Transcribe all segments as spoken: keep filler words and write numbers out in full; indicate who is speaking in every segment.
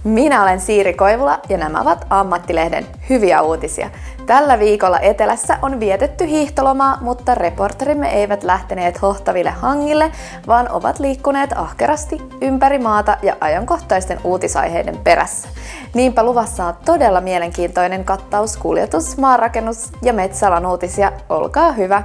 Speaker 1: Minä olen Siiri Koivula ja nämä ovat Ammattilehden hyviä uutisia. Tällä viikolla etelässä on vietetty hiihtolomaa, mutta reporterimme eivät lähteneet hohtaville hangille, vaan ovat liikkuneet ahkerasti ympäri maata ja ajankohtaisten uutisaiheiden perässä. Niinpä luvassa on todella mielenkiintoinen kattaus kuljetus, maanrakennus ja metsäalan uutisia. Olkaa hyvä!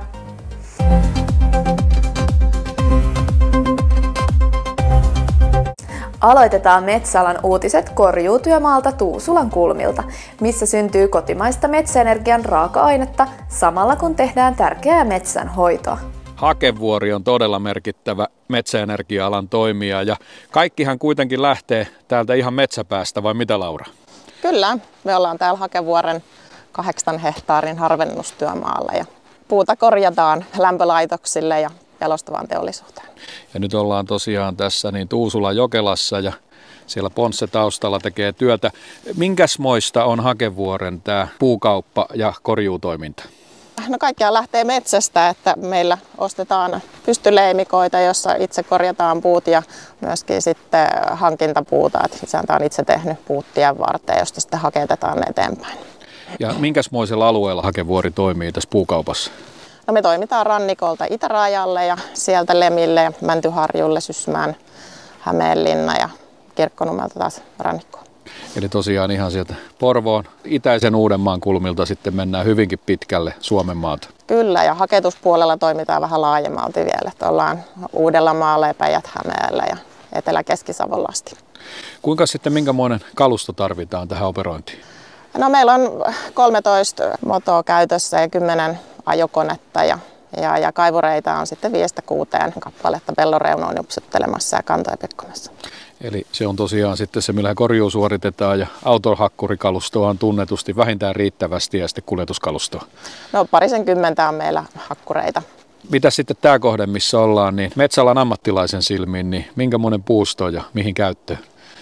Speaker 1: Aloitetaan metsäalan uutiset korjuutyömaalta Tuusulan kulmilta, missä syntyy kotimaista metsäenergian raaka-ainetta samalla kun tehdään tärkeää metsänhoitoa.
Speaker 2: Hakevuori on todella merkittävä metsäenergia-alan toimija ja kaikkihan kuitenkin lähtee täältä ihan metsäpäästä, vai mitä Laura?
Speaker 3: Kyllä, me ollaan täällä Hakevuoren kahdeksan hehtaarin harvennustyömaalla ja puuta korjataan lämpölaitoksille ja jalostavaan teollisuuteen.
Speaker 2: Ja nyt ollaan tosiaan tässä niin Tuusulan Jokelassa ja siellä Ponsse taustalla tekee työtä. Minkäsmoista on Hakevuoren tämä puukauppa ja korjuutoiminta?
Speaker 3: No kaikkiaan lähtee metsästä, että meillä ostetaan pystyleimikoita, jossa itse korjataan puut ja myöskin sitten hankintapuuta. Että isäntä on itse tehnyt puut tien varteen, josta sitten haketetaan ne eteenpäin.
Speaker 2: Ja minkäsmoisella alueella Hakevuori toimii tässä puukaupassa?
Speaker 3: No me toimitaan rannikolta itärajalle ja sieltä Lemille ja Mäntyharjulle, Sysmään, Hämeenlinna ja Kirkkonummelta taas rannikkoon.
Speaker 2: Eli tosiaan ihan sieltä Porvoon itäisen Uudenmaan kulmilta sitten mennään hyvinkin pitkälle Suomen maata.
Speaker 3: Kyllä, ja haketuspuolella toimitaan vähän laajemmalti vielä. Että ollaan Uudellamaalla ja Päijät-Hämeellä ja Etelä-Keski-Savolla asti.
Speaker 2: Kuinka sitten minkämoinen kalusto tarvitaan tähän operointiin?
Speaker 3: No meillä on kolmetoista motoa käytössä ja kymmenen ajokonetta ja, ja, ja kaivureita on sitten viidestä kuuteen kappaletta pelloreunoon upsuttelemassa ja kantoja pekkomassa.
Speaker 2: Eli se on tosiaan sitten se, millä korjuu suoritetaan ja autohakkurikalustoa on tunnetusti vähintään riittävästi ja sitten kuljetuskalustoa.
Speaker 3: No parisenkymmentä on meillä hakkureita.
Speaker 2: Mitä sitten tämä kohde, missä ollaan, niin metsäalan ammattilaisen silmiin, niin minkämoinen puusto ja mihin käyttöön?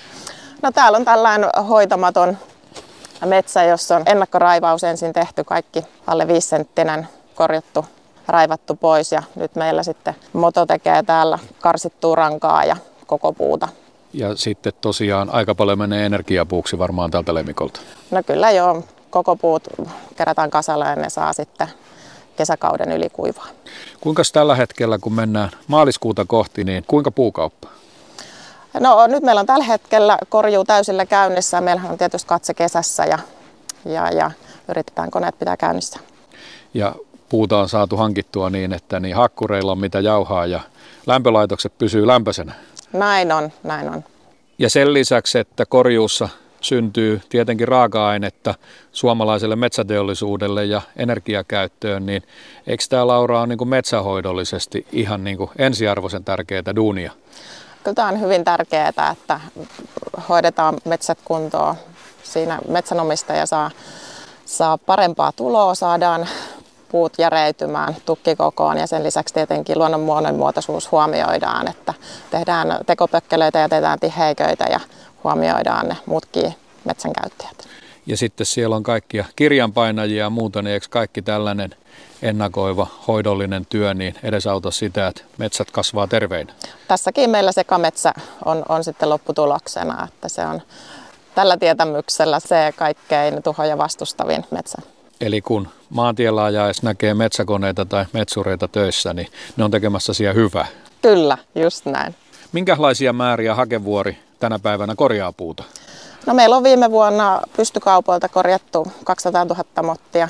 Speaker 3: No täällä on tällainen hoitamaton metsä, jossa on ennakkoraivaus ensin tehty, kaikki alle viisisenttinen korjattu, raivattu pois ja nyt meillä sitten moto tekee täällä karsittua rankaa ja koko puuta.
Speaker 2: Ja sitten tosiaan aika paljon menee energiapuuksi varmaan tältä lemmikolta.
Speaker 3: No kyllä joo, koko puut kerätään kasalle ja ne saa sitten kesäkauden yli kuivaa.
Speaker 2: Kuinka tällä hetkellä, kun mennään maaliskuuta kohti, niin kuinka puukauppa?
Speaker 3: No nyt meillä on tällä hetkellä korjuu täysillä käynnissä. Meillähän on tietysti katse kesässä ja, ja, ja yritetään koneet pitää käynnissä.
Speaker 2: Ja puuta on saatu hankittua niin, että niin hakkureilla on mitä jauhaa ja lämpölaitokset pysyy lämpöisenä.
Speaker 3: Näin on, näin on.
Speaker 2: Ja sen lisäksi, että korjuussa syntyy tietenkin raaka-ainetta suomalaiselle metsäteollisuudelle ja energiakäyttöön, niin eikö tämä Laura ole niin kuin metsähoidollisesti ihan niin kuin ensiarvoisen tärkeää duunia?
Speaker 3: Kyllä tämä on hyvin tärkeää, että hoidetaan metsät kuntoon. Siinä metsänomistaja saa, saa parempaa tuloa, saadaan puut järeytymään tukkikokoon ja sen lisäksi tietenkin luonnon monimuotoisuus huomioidaan, että tehdään tekopökkelöitä ja tehdään tiheiköitä ja huomioidaan ne muutkin metsänkäyttäjät.
Speaker 2: Ja sitten siellä on kaikkia kirjanpainajia ja muuta, niin eikö kaikki tällainen ennakoiva hoidollinen työ niin edesauta sitä, että metsät kasvaa terveinä?
Speaker 3: Tässäkin meillä sekametsä on, on sitten lopputuloksena, että se on tällä tietämyksellä se kaikkein tuhoja vastustavin metsä.
Speaker 2: Eli kun maantiellä ajaessa näkee metsäkoneita tai metsureita töissä, niin ne on tekemässä siellä hyvää?
Speaker 3: Kyllä, just näin.
Speaker 2: Minkälaisia määriä Hakevuori tänä päivänä korjaa puuta?
Speaker 3: No meillä on viime vuonna pystykaupoilta korjattu kaksisataatuhatta mottia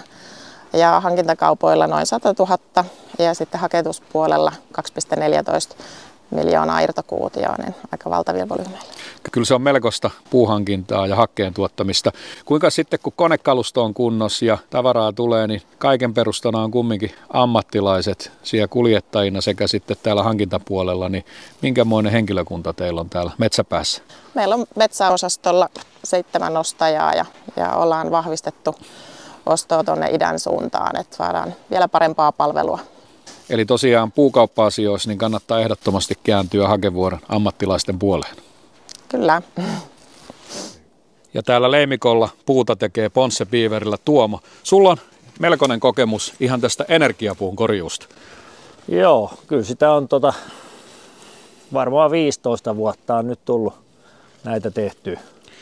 Speaker 3: ja hankintakaupoilla noin sata tuhatta ja sitten haketuspuolella kaksi pilkku neljätoista miljoonaa irtokuutioa, niin aika valtavia volyymeilla.
Speaker 2: Kyllä se on melkoista puuhankintaa ja hakkeen tuottamista. Kuinka sitten kun konekalusto on kunnossa ja tavaraa tulee, niin kaiken perustana on kumminkin ammattilaiset siellä kuljettajina sekä sitten täällä hankintapuolella, niin minkämoinen henkilökunta teillä on täällä metsäpäässä?
Speaker 3: Meillä on metsäosastolla seitsemän ostajaa ja, ja ollaan vahvistettu ostoa tuonne idän suuntaan, että saadaan vielä parempaa palvelua.
Speaker 2: Eli tosiaan puukauppa-asioissa niin kannattaa ehdottomasti kääntyä Hakevuoren ammattilaisten puoleen.
Speaker 3: Kyllä.
Speaker 2: Ja täällä leimikolla puuta tekee Ponsse Beaverillä Tuomo. Sulla on melkoinen kokemus ihan tästä energiapuun korjuusta.
Speaker 4: Joo, kyllä sitä on tota, varmaan viisitoista vuotta on nyt tullut näitä tehtyä.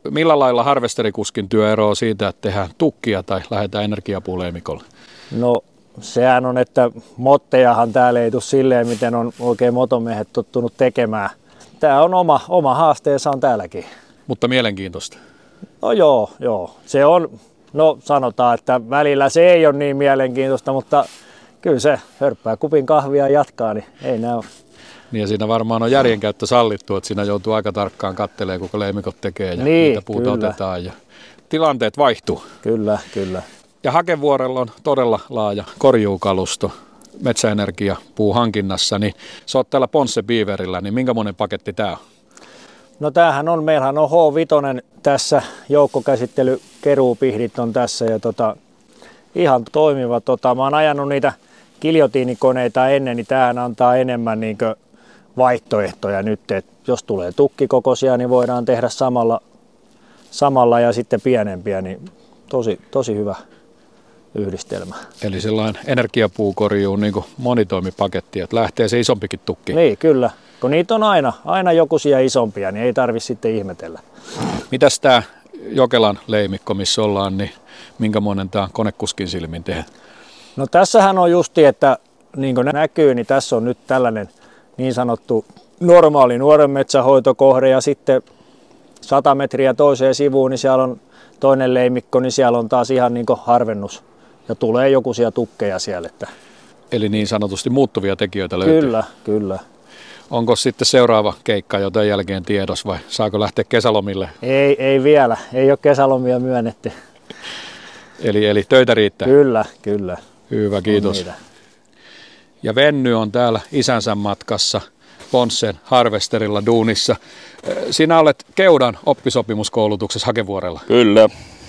Speaker 2: Millä lailla harvesterikuskin työ eroaa siitä, että tehdään tukkia tai lähdetään energiapuuleimikolle?
Speaker 4: No sehän on, että mottejahan täällä ei tule silleen, miten on oikein motomiehet tottunut tekemään. Tämä on oma, oma haasteensa on täälläkin.
Speaker 2: Mutta mielenkiintoista.
Speaker 4: No joo, joo. Se on, no sanotaan, että välillä se ei ole niin mielenkiintoista, mutta kyllä se hörppää kupin kahvia ja jatkaa, niin ei näy.
Speaker 2: Niin ja siinä varmaan on järjenkäyttö sallittu, että siinä joutuu aika tarkkaan katselemaan, kuinka leimikot tekee ja
Speaker 4: niin,
Speaker 2: mitä puuta
Speaker 4: kyllä.
Speaker 2: otetaan. Ja tilanteet vaihtuu.
Speaker 4: Kyllä, kyllä.
Speaker 2: Ja Hakevuorella on todella laaja korjuukalusto metsäenergia puuhankinnassa, niin sä oot täällä Ponsse Beaverillä, niin minkä monen paketti tää on?
Speaker 4: No tämähän on, meillähän on H viisi tässä, joukkokäsittely, keruupihdit on tässä ja tota, ihan toimiva. Tota, mä oon ajanut niitä giljotiinikoneita ennen, niin tämähän antaa enemmän niin kuin vaihtoehtoja nyt, että jos tulee tukkikokoisia, niin voidaan tehdä samalla, samalla ja sitten pienempiä, niin tosi, tosi hyvä yhdistelmä.
Speaker 2: Eli sellainen energiapuukorjuun niin kuin monitoimipaketti, että lähtee se isompikin tukki.
Speaker 4: Niin, kyllä. Kun niitä on aina, aina jokuisia isompia, niin ei tarvitse sitten ihmetellä.
Speaker 2: Mitäs tämä Jokelan leimikko, missä ollaan, niin minkä monen tämä konekuskin silmin tehdään?
Speaker 4: No tässähän on justi, että niin kuin näkyy, niin tässä on nyt tällainen niin sanottu normaali nuoren metsähoitokohde ja sitten sata metriä toiseen sivuun, niin siellä on toinen leimikko, niin siellä on taas ihan niin kuin harvennus ja tulee jokuisia tukkeja siellä. Että
Speaker 2: eli niin sanotusti muuttuvia tekijöitä löytyy?
Speaker 4: Kyllä, kyllä.
Speaker 2: Onko sitten seuraava keikka jo tämän jälkeen tiedos vai saako lähteä kesälomille?
Speaker 4: Ei, ei vielä, ei ole kesälomia myönnetty.
Speaker 2: Eli, eli töitä riittää?
Speaker 4: Kyllä, kyllä.
Speaker 2: Hyvä, kiitos. Ja Venny on täällä isänsä matkassa Ponssen harvesterilla duunissa. Sinä olet Keudan oppisopimuskoulutuksessa Hakevuorella.
Speaker 5: Kyllä,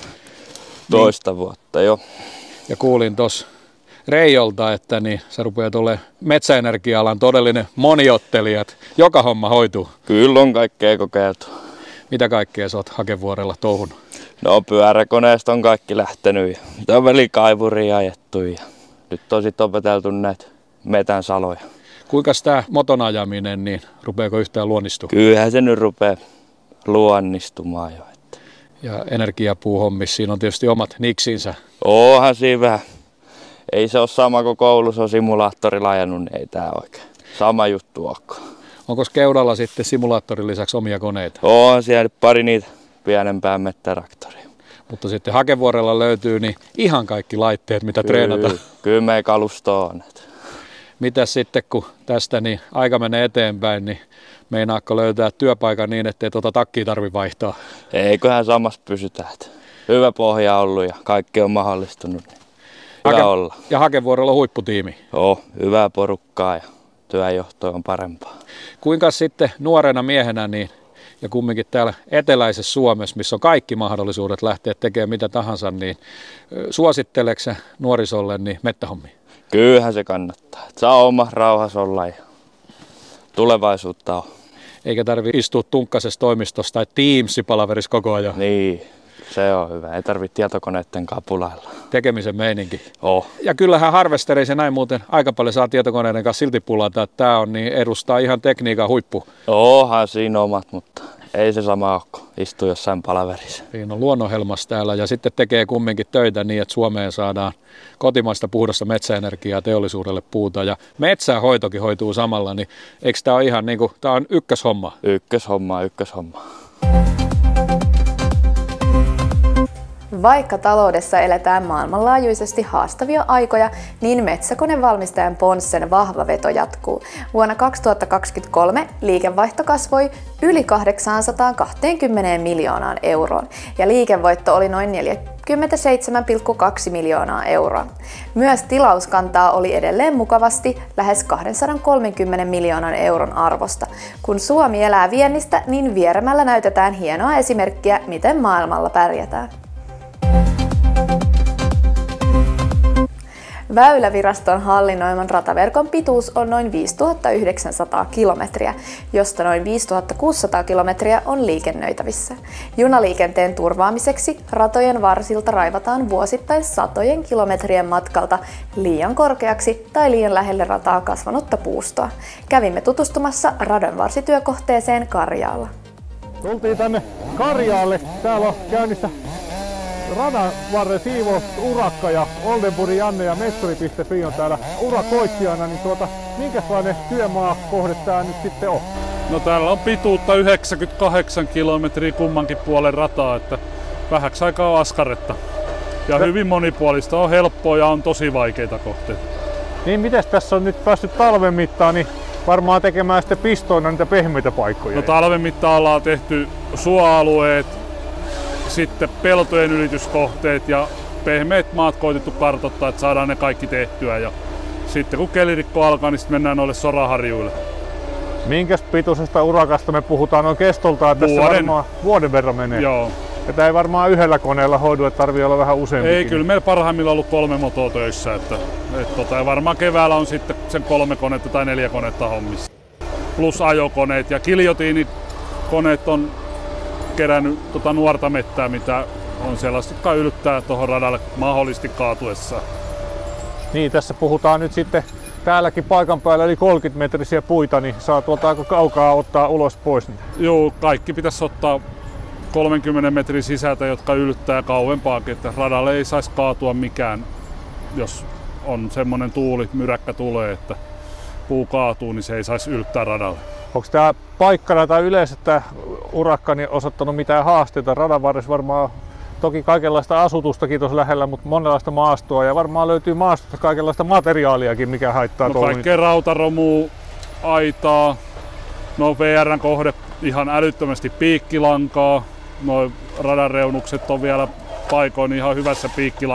Speaker 5: toista niin. vuotta jo. Ja
Speaker 2: kuulin tuossa Reijolta, että niin, sä rupeat olemaan metsäenergia-alan todellinen moniottelija, joka homma hoituu.
Speaker 5: Kyllä on kaikkea kokeiltu.
Speaker 2: Mitä kaikkea sä oot Hakevuorella touhunut?
Speaker 5: No pyöräkoneesta on kaikki lähtenyt ja on välikaivuria ajettu ja nyt on sit opeteltu näitä metän saloja.
Speaker 2: Kuinka tämä moton ajaminen, niin rupeako yhtään luonnistumaan?
Speaker 5: Kyllähän se nyt rupeaa luonnistumaan jo. Että.
Speaker 2: Ja energiapuuhommissa siinä on tietysti omat niksinsä.
Speaker 5: Onhan siinä vähän. Ei se ole sama kuin koulussa on simulaattorilla ajanut, niin ei tää oikein sama juttu olekaan.
Speaker 2: Onko Keudalla sitten simulaattorin lisäksi omia koneita?
Speaker 5: Onhan siellä pari niitä pienempää mettätraktoria.
Speaker 2: Mutta sitten Hakevuorella löytyy niin ihan kaikki laitteet, mitä
Speaker 5: kyllä,
Speaker 2: treenataan.
Speaker 5: Kyllä me kalusto on.
Speaker 2: Mitäs sitten, kun tästä niin aika menee eteenpäin, niin meinaatko löytää työpaikan niin, ettei tuota takkia tarvitse vaihtaa?
Speaker 5: Eiköhän samassa pysytään. Hyvä pohja ollut ja kaikki on mahdollistunut. Niin hyvä
Speaker 2: Hake-
Speaker 5: olla.
Speaker 2: Ja Hakevuorella on huipputiimi?
Speaker 5: Joo, hyvää porukkaa ja työnjohto on parempaa.
Speaker 2: Kuinka sitten nuorena miehenä niin, ja kumminkin täällä eteläisessä Suomessa, missä on kaikki mahdollisuudet lähteä tekemään mitä tahansa, niin suositteleeko sä nuorisolle niin mettähommia?
Speaker 5: Kyllähän se kannattaa. Saa oma rauhassa olla ja tulevaisuutta on.
Speaker 2: Eikä tarvitse istua tunkkasessa toimistossa tai Teams-palaverissa koko ajan.
Speaker 5: Niin, se on hyvä. Ei tarvitse tietokoneiden kapulailla.
Speaker 2: Tekemisen meininki.
Speaker 5: Oh.
Speaker 2: Ja kyllähän harvestereissa näin muuten aika paljon saa tietokoneiden kanssa silti pulata, että tämä on niin edustaa ihan tekniikan huippu.
Speaker 5: Onhan siinä omat, mutta ei se sama ole, kun istuu jossain palaverissa.
Speaker 2: Siinä on luonnonhelmas täällä ja sitten tekee kumminkin töitä niin, että Suomeen saadaan kotimaista puhdasta metsäenergiaa teollisuudelle puuta. Ja metsänhoitokin hoituu samalla, niin eikö tämä ole ihan niin kuin, tämä on ykköshomma?
Speaker 5: Ykköshomma, ykköshomma.
Speaker 1: Vaikka taloudessa eletään maailmanlaajuisesti haastavia aikoja, niin metsäkonevalmistajan Ponssen vahva veto jatkuu. Vuonna kaksituhattakaksikymmentäkolme liikevaihto kasvoi yli kahdeksansataakaksikymmentä miljoonaan euroon ja liikevoitto oli noin neljäkymmentäseitsemän pilkku kaksi miljoonaa euroa. Myös tilauskantaa oli edelleen mukavasti lähes kaksisataakolmekymmentä miljoonan euron arvosta. Kun Suomi elää viennistä, niin Vieremällä näytetään hienoa esimerkkiä, miten maailmalla pärjätään. Väyläviraston hallinnoiman rataverkon pituus on noin viisituhattayhdeksänsataa kilometriä, josta noin viisituhattakuusisataa kilometriä on liikennöitävissä. Junaliikenteen turvaamiseksi ratojen varsilta raivataan vuosittain satojen kilometrien matkalta liian korkeaksi tai liian lähelle rataa kasvanutta puustoa. Kävimme tutustumassa radanvarsityökohteeseen Karjaalla.
Speaker 6: Tultiin tänne Karjaalle. Täällä on käynnissä radan varren siivousurakka ja Oldenburgin Janne ja Metsuri piste fi on täällä urakoitsijana. Niin tuota, minkälainen työmaakohde tää nyt sitten on?
Speaker 7: No täällä on pituutta yhdeksänkymmentäkahdeksan kilometriä kummankin puolen rataa, että vähäksi aikaa on askaretta. Ja no. Hyvin monipuolista, on helppoa ja on tosi vaikeita kohteita.
Speaker 6: Niin mites tässä on nyt päässyt talven mittaan, niin varmaan tekemään sitten pistoina niitä pehmeitä paikkoja?
Speaker 7: No talven mittaan ollaan tehty suoalueet, sitten peltojen ylityskohteet ja pehmeät maat koitettu kartoittaa, että saadaan ne kaikki tehtyä. Ja sitten kun kelirikko alkaa, niin sitten mennään noille soraharjuille.
Speaker 6: Minkäs pituisesta urakasta me puhutaan noin kestolta, että tässä
Speaker 7: vuoden.
Speaker 6: varmaan vuoden verran menee?
Speaker 7: Joo.
Speaker 6: Ja tää ei varmaan yhdellä koneella hoidu, että tarvii olla vähän useampikin.
Speaker 7: Ei, kyllä meillä parhaimmillaan ollut kolme motoa töissä. Että, et tota, ja varmaan keväällä on sitten sen kolme konetta tai neljä konetta hommissa. Plus ajokoneet ja kiljotiinikoneet on kerännyt tota nuorta mettää, mitä on sellaista, jotka yltää tuohon radalle mahdollisesti kaatuessaan.
Speaker 6: Niin, tässä puhutaan nyt sitten täälläkin paikan päällä yli kolmekymmentä metrisiä puita, niin saa tuolta aika kaukaa ottaa ulos pois.
Speaker 7: Joo, kaikki pitäisi ottaa kolmenkymmenen metrin sisältä, jotka yltää kauempaakin, että radalle ei saisi kaatua mikään, jos on semmoinen tuuli, myräkkä tulee, että puu kaatuu, niin se ei saisi yltää radalle.
Speaker 6: Onko tämä paikkana tai yleensä tämä urakka niin osoittanut mitään haasteita? Radan varressa varmaan toki kaikenlaista asutustakin tuossa lähellä, mutta monenlaista maastoa ja varmaan löytyy maastosta kaikenlaista materiaaliakin, mikä haittaa
Speaker 7: no,
Speaker 6: tuolla.
Speaker 7: Kaikkea rautaromua, aitaa, no V R:n kohde ihan älyttömästi piikkilankaa. Noi radan reunukset on vielä paikoin ihan hyvässä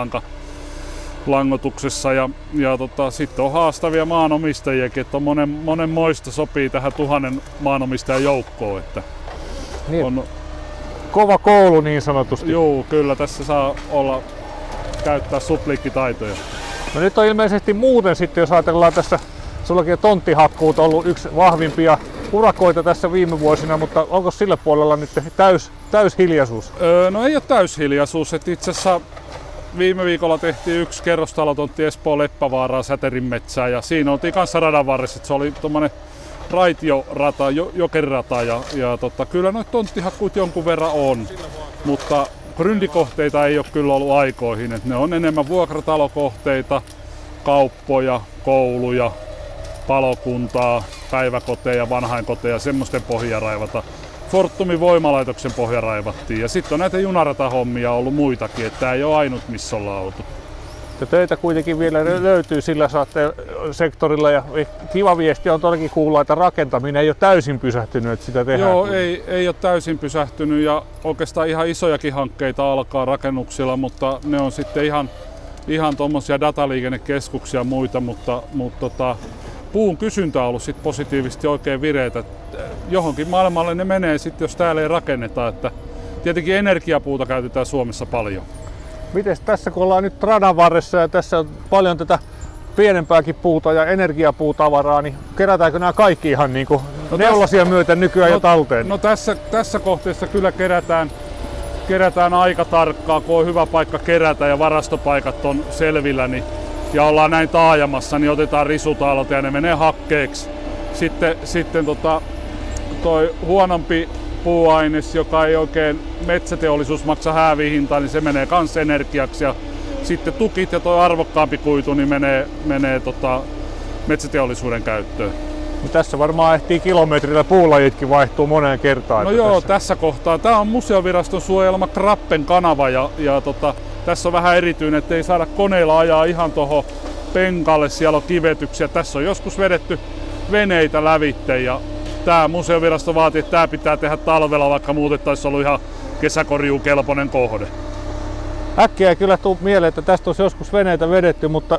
Speaker 7: piikkilangotuksessa ja, ja tota, sitten on haastavia maanomistajiakin, että on monen, monen moista sopii tähän tuhannen maanomistajan joukkoon. Että
Speaker 6: niin.
Speaker 7: On,
Speaker 6: kova koulu niin sanotusti.
Speaker 7: Joo, kyllä tässä saa olla, käyttää supliikkitaitoja.
Speaker 6: No nyt on ilmeisesti muuten sitten, jos ajatellaan tässä, sullakin on tonttihakkuut ollut yksi vahvimpia urakoita tässä viime vuosina, mutta onko sillä puolella nyt täys, täys hiljaisuus?
Speaker 7: Öö, no ei ole täys hiljaisuus. Et itse asiassa viime viikolla tehtiin yksi kerrostalotontti Espoon Leppävaaraa Säterinmetsää ja siinä oltiin kanssa radan varressa. Se oli tommonen raitiorata, jo, jokerirata ja, ja tota, kyllä noita tonttihakkuut jonkun verran on, mutta gryndikohteita ei ole kyllä ollut aikoihin. Et ne on enemmän vuokratalokohteita, kauppoja, kouluja, palokuntaa, päiväkoteja, vanhainkoteja, semmoisten pohjia raivata. Fortumin voimalaitoksen pohja raivattiin ja sitten on näitä junaratahommia ollut muitakin, että tämä ei ole ainut missä ollaan oltu.
Speaker 6: Ja töitä kuitenkin vielä löytyy sillä saatte sektorilla ja kiva viesti on todellakin kuulla, että rakentaminen ei ole täysin pysähtynyt, että sitä tehdään.
Speaker 7: Joo, ei, ei ole täysin pysähtynyt ja oikeastaan ihan isojakin hankkeita alkaa rakennuksilla, mutta ne on sitten ihan, ihan tuommoisia dataliikennekeskuksia ja muita, mutta, mutta tota, puun kysyntä on ollut sit positiivisesti oikein vireitä. Johonkin maailmalle ne menee sitten, jos täällä ei rakenneta. Että tietenkin energiapuuta käytetään Suomessa paljon.
Speaker 6: Mites tässä kun ollaan nyt radan varressa ja tässä on paljon tätä pienempääkin puuta ja energiapuutavaraa, niin kerätäänkö nämä kaikki ihan niin kuin no neulasia myöten nykyään
Speaker 7: no,
Speaker 6: jo talteen?
Speaker 7: No tässä, tässä kohteessa kyllä kerätään, kerätään aika tarkkaa, kun on hyvä paikka kerätä ja varastopaikat on selvillä, niin, ja ollaan näin taajamassa, niin otetaan risutalot ja ne menee hakkeeksi. Sitten, sitten tota, toi huonompi puuaines, joka ei oikein metsäteollisuus maksa häävihintaa, niin se menee kans energiaksi. Ja sitten tukit ja tuo arvokkaampi kuitu niin menee, menee tota metsäteollisuuden käyttöön.
Speaker 6: No tässä varmaan ehtii kilometrillä puulajitkin vaihtuu moneen kertaan.
Speaker 7: No joo,
Speaker 6: tässä.
Speaker 7: tässä kohtaa. Tämä on Museoviraston suojelma Krappen kanava ja, ja tota, tässä on vähän erityinen, että ei saada koneilla ajaa ihan tuohon penkalle. Siellä on kivetyksiä. Tässä on joskus vedetty veneitä lävitte ja tämä Museovirasto vaatii, että tämä pitää tehdä talvella, vaikka muuten taisi ollut ihan kesäkorjuukelpoinen kohde.
Speaker 6: Äkkiä ei kyllä tule mieleen, että tästä olisi joskus veneitä vedetty, mutta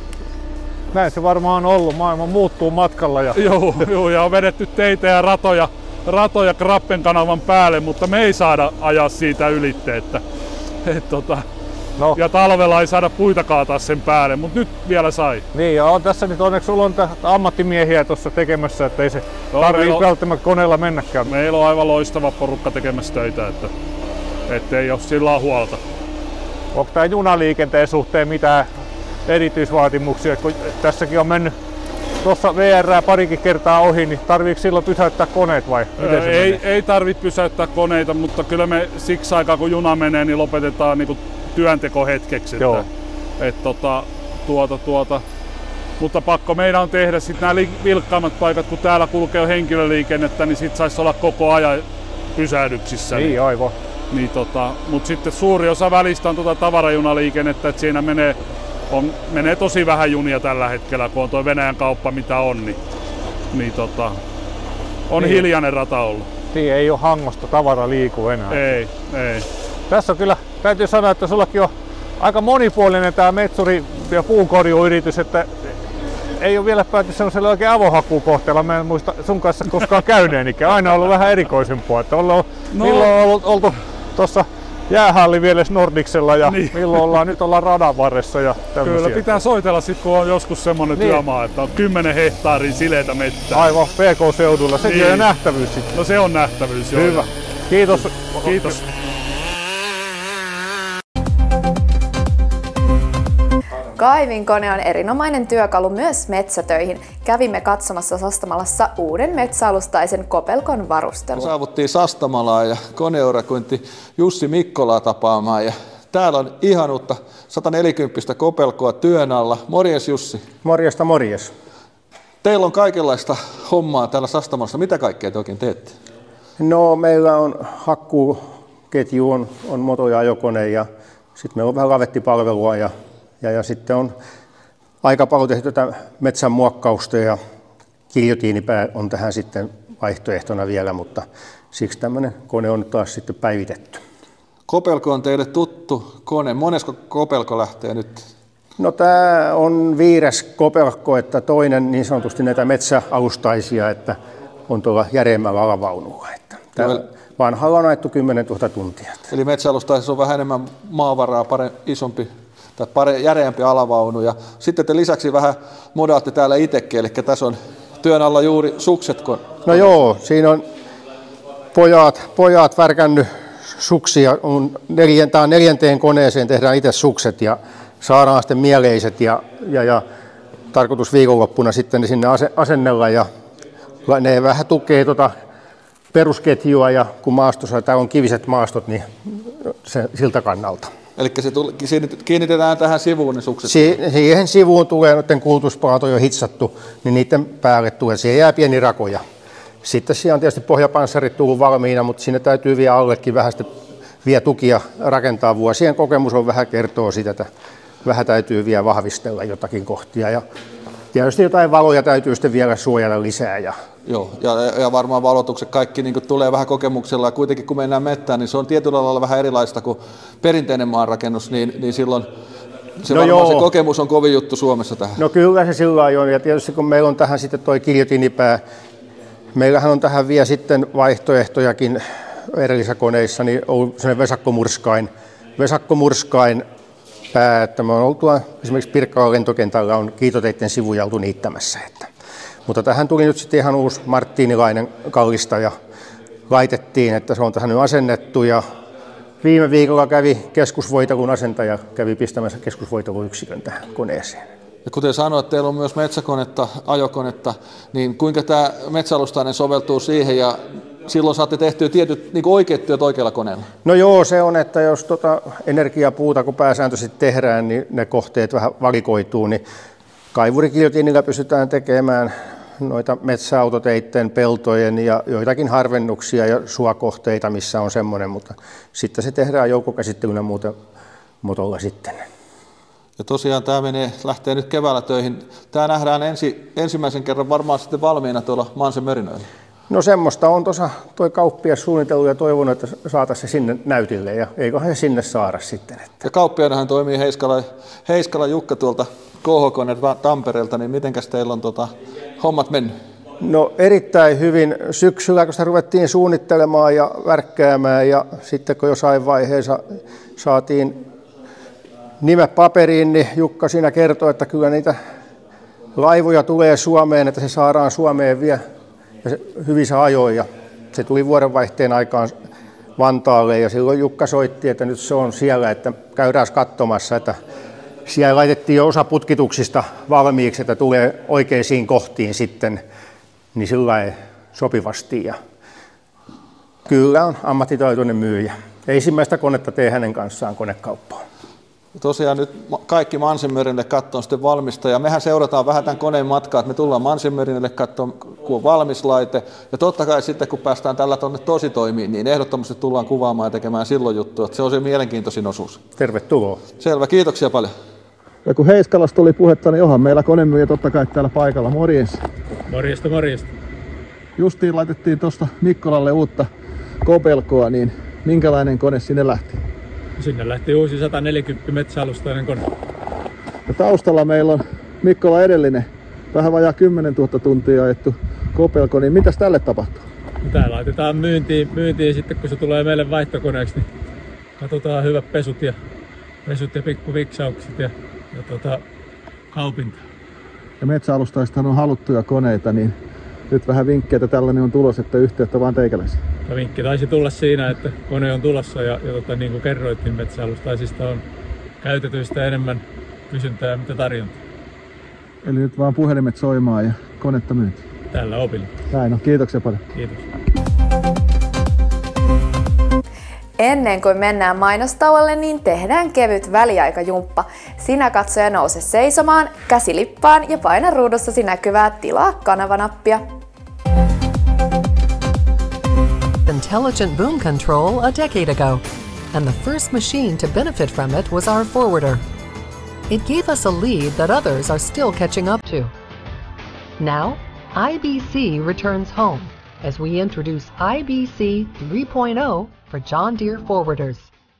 Speaker 6: näin se varmaan on ollut. Maailma muuttuu matkalla. Ja...
Speaker 7: Joo, joo, ja on vedetty teitä ja ratoja, ratoja Krappen kanavan päälle, mutta me ei saada ajaa siitä ylitte. Että, et, tota, no. Ja talvella ei saada puita kaataa sen päälle, mutta nyt vielä sai.
Speaker 6: Niin, ja on tässä nyt onneksi sulla on ammattimiehiä tuossa tekemässä, että ei se
Speaker 7: no,
Speaker 6: tarvitse välttämättä koneella mennäkään.
Speaker 7: Meillä on aivan loistava porukka tekemässä töitä, että, että ei ole sillä huolta.
Speaker 6: Onko tämä junaliikenteen suhteen mitään erityisvaatimuksia, kun tässäkin on mennyt tuossa V R parikin kertaa ohi, niin tarviiko silloin pysäyttää koneet vai miten se
Speaker 7: ei,
Speaker 6: menee?
Speaker 7: ei tarvitse pysäyttää koneita, mutta kyllä me siksi aikaa kun juna menee, niin lopetetaan niinku työnteko hetkeksi.
Speaker 6: Joo.
Speaker 7: Että, et, tota, tuota, tuota. Mutta pakko meidän on tehdä sitten nämä vilkkaammat paikat, kun täällä kulkee henkilöliikennettä, niin sit saisi olla koko ajan pysähdyksissä.
Speaker 6: Niin,
Speaker 7: niin,
Speaker 6: aivan.
Speaker 7: niin, tota, mutta sitten suuri osa välistä on tuota tavarajunaliikennettä, että siinä menee, on, menee tosi vähän junia tällä hetkellä, kun on tuo Venäjän kauppa mitä on, niin, niin tota, on niin. hiljainen rata ollut.
Speaker 6: Niin, ei ole Hangosta tavara liiku enää.
Speaker 7: Ei, ei.
Speaker 6: Tässä on kyllä, täytyy sanoa, että sullakin on aika monipuolinen tämä metsuri- ja puunkorjuyritys, että ei ole vielä pääty sellaiselle oikein avohakkuukohteella. Mä en muista sun kanssa koskaan käyneenikin. Aina on ollut vähän erikoisempaa. Että ollaan, no. Milloin on ollut, oltu tuossa jäähalli vielä Nordicsella ja niin. milloin ollaan, nyt ollaan radan varressa ja tämmöisiä.
Speaker 7: Kyllä pitää soitella sit, kun on joskus semmonen niin. työmaa, että on kymmenen hehtaarin sileitä mettää.
Speaker 6: Aivan, P K-seudulla. Sekin niin. on nähtävyys sitten.
Speaker 7: No se on nähtävyys, joo.
Speaker 6: Hyvä. Kiitos.
Speaker 7: Kiitos.
Speaker 1: Kaivinkone on erinomainen työkalu myös metsätöihin. Kävimme katsomassa Sastamalassa uuden metsäalustaisen Kopelkon varustelua.
Speaker 8: Saavuttiin Sastamalaa ja koneurakointi Jussi Mikkolaa tapaamaan. Ja täällä on ihan uutta sata neljäkymmentä Kopelkoa työn alla. Morjes Jussi.
Speaker 9: Morjesta morjes.
Speaker 8: Teillä on kaikenlaista hommaa täällä Sastamalassa. Mitä kaikkea te oikein teette?
Speaker 9: No meillä on hakkuuketju, on, on moto- ja ajokone ja sitten meillä on vähän lavettipalvelua ja Ja, ja sitten on aika paljon tehty tätä metsän muokkausta ja giljotiinipää on tähän sitten vaihtoehtona vielä, mutta siksi tämmöinen kone on taas sitten päivitetty.
Speaker 8: Kopelko on teille tuttu kone. Monesko Kopelko lähtee nyt?
Speaker 9: No tämä on viides Kopelko, että toinen niin sanotusti näitä metsäalustaisia, että on tuolla järeemmällä alavaunulla. Että vanhalla on ajettu kymmenen tuhatta tuntia.
Speaker 8: Eli metsäalustaisessa on vähän enemmän maavaraa, pare, isompi tai pare, järeämpi alavaunu. Ja sitten te lisäksi vähän modaatte täällä itsekin, eli tässä on työn alla juuri sukset. Kun...
Speaker 9: No joo, siinä on pojat, pojat värkännyt suksia. On neljän, tämä on neljänteen koneeseen tehdään itse sukset ja saadaan sitten mieleiset ja, ja, ja tarkoitus viikonloppuna sitten ne sinne asennella ja ne vähän tukee tuota perusketjua ja kun maastossa tämä on kiviset maastot, niin se, siltä kannalta.
Speaker 8: Eli se tuli, kiinnitetään tähän sivuun ne sukset?
Speaker 9: Si- siihen sivuun tulee noiden kulutuspalat on jo hitsattu, niin niiden päälle tulee. Siihen jää pieni rakoja. Sitten siellä on tietysti pohjapanssarit tullut valmiina, mutta siinä täytyy vielä allekin vähän vielä tukia rakentaa. Vuosien kokemus on vähän kertoo sitä, että vähän täytyy vielä vahvistella jotakin kohtia. Ja tietysti jotain valoja täytyy sitten vielä suojella lisää. Ja
Speaker 8: Joo, ja, ja varmaan valotukset kaikki niin tulee vähän kokemuksella, ja kuitenkin kun mennään mettään, niin se on tietyllä lailla vähän erilaista kuin perinteinen maanrakennus, niin, niin silloin se, no varmaan se kokemus on kovin juttu Suomessa tähän.
Speaker 9: No kyllä se sillä lailla on, ja tietysti kun meillä on tähän sitten tuo giljotiinipää, meillähän on tähän vielä sitten vaihtoehtojakin erillisissä koneissa, niin on sellainen vesakkomurskain, vesakkomurskain pää, että me on oltu esimerkiksi Pirkkalan lentokentällä on kiitoteitten sivuja oltu niittämässä. Että. Mutta tähän tuli nyt sitten ihan uusi marttiinilainen kallista ja laitettiin, että se on tähän nyt asennettu ja viime viikolla kävi keskusvoitelun asentaja, kävi pistämässä keskusvoiteluyksikön tähän koneeseen.
Speaker 8: Ja kuten sanoit, että teillä on myös metsäkonetta, ajokonetta, niin kuinka tämä metsäalustainen soveltuu siihen ja silloin saatte tehtyä tietyt niin oikeat työt oikealla koneella?
Speaker 9: No joo, se on, että jos tota energiapuuta kun pääsääntöisesti tehdään, niin ne kohteet vähän valikoituu, niin kaivurigiljotiinilla pystytään tekemään noita metsäautoteitten, peltojen ja joitakin harvennuksia ja suokohteita, missä on semmoinen, mutta sitten se tehdään joukkokäsittelynä muuten motolla sitten.
Speaker 8: Ja tosiaan tämä menee, lähtee nyt keväällä töihin. Tämä nähdään ensi, ensimmäisen kerran varmaan sitten valmiina tuolla Mansen Merinöillä.
Speaker 9: No semmoista on tuossa toi kauppias suunnitellut ja toivon, että saataisiin se sinne näytille ja eiköhän se sinne saada sitten. Että.
Speaker 8: Ja kauppiaanahan toimii Heiskala, Heiskala Jukka tuolta K H K Tampereelta, niin mitenkäs teillä on tota, hommat mennyt?
Speaker 9: No erittäin hyvin syksyllä, kun sitä ruvettiin suunnittelemaan ja värkkäämään ja sitten kun jossain vaiheessa saatiin nimet paperiin, niin Jukka siinä kertoi, että kyllä niitä laivoja tulee Suomeen, että se saadaan Suomeen vielä ja se hyvissä ajoin. Ja se tuli vuodenvaihteen aikaan Vantaalle ja silloin Jukka soitti, että nyt se on siellä, että käydään katsomassa, että siellä laitettiin jo osa putkituksista valmiiksi, että tulee oikeisiin kohtiin sitten, niin sillä sopivasti. Ja kyllä on ammattitaitoinen myyjä. Ensimmäistä konetta tee hänen kanssaan konekauppaan.
Speaker 8: Tosiaan nyt kaikki Mansimmerinille kattoon sitten valmista, ja mehän seurataan vähän tämän koneen matkaa, että me tullaan Mansimmerinille kattoon, kun on valmis laite, ja totta kai sitten kun päästään tällä tuonne tositoimiin, niin ehdottomasti tullaan kuvaamaan ja tekemään silloin juttua, että se on se mielenkiintoisin osuus.
Speaker 9: Tervetuloa.
Speaker 8: Selvä, kiitoksia paljon. Ja kun Heiskalasta tuli puhetta, niin onhan meillä konemyyjä totta kai täällä paikalla. Morjens.
Speaker 10: Morjesta, morjesta.
Speaker 8: Justiin laitettiin tuosta Mikkolalle uutta Kobelkoa, niin minkälainen kone sinne lähti?
Speaker 10: Sinne lähti uusi sata neljäkymmentä metsäalustainen kone.
Speaker 8: Ja taustalla meillä on Mikkola edellinen, vähän vajaa kymmenen tuhatta tuntia ajettu Kobelko, niin mitäs tälle tapahtuu?
Speaker 10: Tää laitetaan myyntiin, myyntiin sitten kun se tulee meille vaihtokoneeksi, niin katsotaan hyvät pesut ja, pesut ja pikkuviksaukset ja, ja tota, kaupinta.
Speaker 8: Ja metsäalustaistahan on haluttuja koneita, niin nyt vähän vinkkejä, että tällainen on tulos, että yhteyttä vaan teikäläisiin.
Speaker 10: Vinkki taisi tulla siinä, että kone on tulossa ja, ja tota, niin kuin kerroit, niin metsäalustaisista on käytetyistä enemmän kysyntää mitä tarjontaa.
Speaker 8: Eli nyt vaan puhelimet soimaan ja konetta myynti.
Speaker 10: Tällä opilla.
Speaker 8: Näin on, kiitoksia paljon.
Speaker 10: Kiitos.
Speaker 1: Ennen kuin mennään mainostauolle, niin tehdään kevyt väliaikajumppa. Sinä katsoja nouse seisomaan, käsi lippaan ja paina ruudussasi näkyvää tilaa kanavanappia.
Speaker 11: Intelligent boom control a decade ago, and the first machine to benefit from it was our forwarder. It gave us a lead that others are still catching up to. Now, I B C returns home as we introduce I B C three point oh for John Deere forwarders.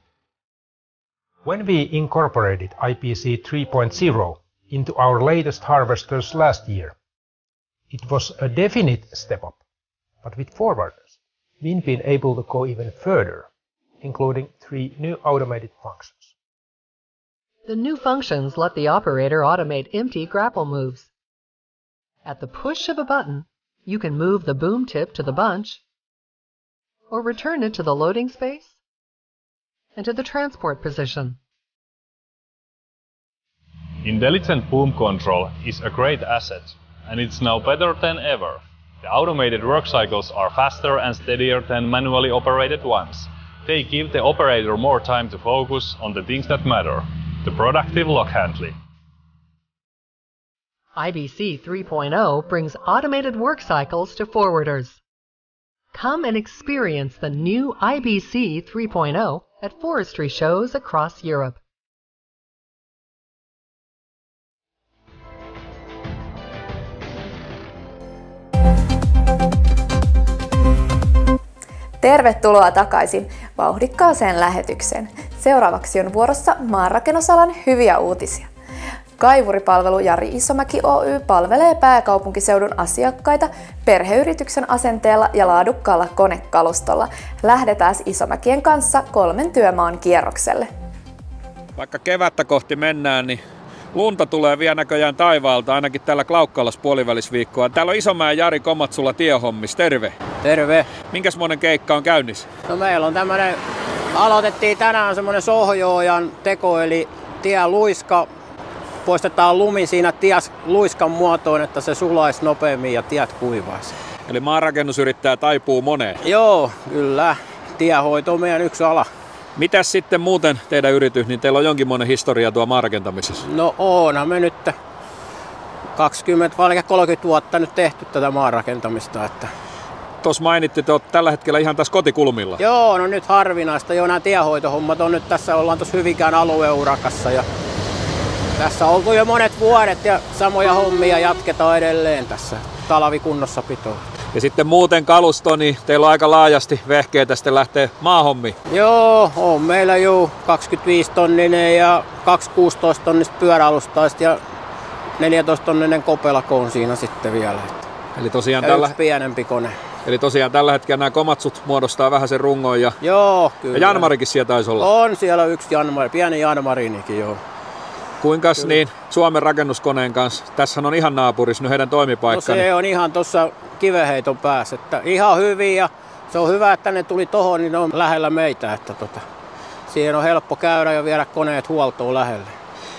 Speaker 12: When we incorporated I B C three point oh into our latest harvesters last year, it was a definite step up, but with forwarders, we've been able to go even further, including three new automated functions.
Speaker 11: The new functions let the operator automate empty grapple moves. At the push of a button, you can move the boom tip to the bunch, or return it to the loading space and to the transport position.
Speaker 13: Intelligent boom control is a great asset, and it's now better than ever. The automated work cycles are faster and steadier than manually operated ones. They give the operator more time to focus on the things that matter, the productive lock handling.
Speaker 11: I B C three point oh brings automated work cycles to forwarders. Come and experience the new I B C three point oh at forestry shows across Europe.
Speaker 1: Tervetuloa takaisin vauhdikkaaseen lähetykseen. Seuraavaksi on vuorossa maanrakennusalan hyviä uutisia. Kaivuripalvelu Jari Isomäki Oy palvelee pääkaupunkiseudun asiakkaita perheyrityksen asenteella ja laadukkaalla konekalustolla. Lähdetään Isomäkien kanssa kolmen työmaan kierrokselle.
Speaker 2: Vaikka kevättä kohti mennään, niin lunta tulee vielä näköjään taivaalta, ainakin täällä Klaukkalas puolivälisviikkoa. Täällä on Isomäen Jari Komatsulla tiehommis. Terve!
Speaker 14: Terve!
Speaker 2: Minkäsmoinen keikka on käynnissä?
Speaker 14: No meillä on tämmönen, aloitettiin tänään semmonen sohjoojan teko, eli tieluiska. Poistetaan lumi siinä ties luiskan muotoon, että se sulaisi nopeammin ja tiet kuivaisi.
Speaker 2: Eli maanrakennusyrittäjä taipuu moneen?
Speaker 14: Joo, kyllä. Tiehoito on meidän yksi ala.
Speaker 2: Mitäs sitten muuten teidän yritys, niin teillä on jonkinmoinen historia tuo maanrakentamisessa?
Speaker 14: No onhan me nyt kaksikymmentä vai kolmekymmentä vuotta nyt tehty tätä maanrakentamista. Että...
Speaker 2: Tuossa mainittiin, että olet tällä hetkellä ihan tässä kotikulmilla.
Speaker 14: Joo, no nyt harvinaista. Joo, nämä tiehoitohommat on nyt tässä, ollaan tuossa Hyvinkään alueurakassa. Ja tässä on oltu jo monet vuodet ja samoja hommia jatketaan edelleen tässä talvikunnossapitoon.
Speaker 2: Ja sitten muuten kalusto, niin teillä on aika laajasti vehkeitä sitten lähtee maahommiin.
Speaker 14: Joo, on meillä jo kaksikymmentäviisi tonninen ja kaksikymmentäkuusi tonnista pyöräalustaista ja neljätoista tonninen kopelako on siinä sitten vielä.
Speaker 2: Eli tosiaan
Speaker 14: ja
Speaker 2: tällä...
Speaker 14: yksi pienempi kone.
Speaker 2: Eli tosiaan tällä hetkellä nämä komatsut muodostaa vähän sen rungon ja,
Speaker 14: joo, kyllä.
Speaker 2: Ja Janmarikin siellä taisi olla.
Speaker 14: On siellä yksi Janmari, pieni Janmarinikin joo.
Speaker 2: Kuinkas niin Suomen rakennuskoneen kanssa? Tässähän on ihan naapurissa nyt heidän toimipaikka.
Speaker 14: No se on ihan tuossa kiveheiton päässä. Että ihan hyvin ja se on hyvä, että ne tuli tohon, niin ne on lähellä meitä. Että tota, siihen on helppo käydä ja viedä koneet huoltoon lähelle.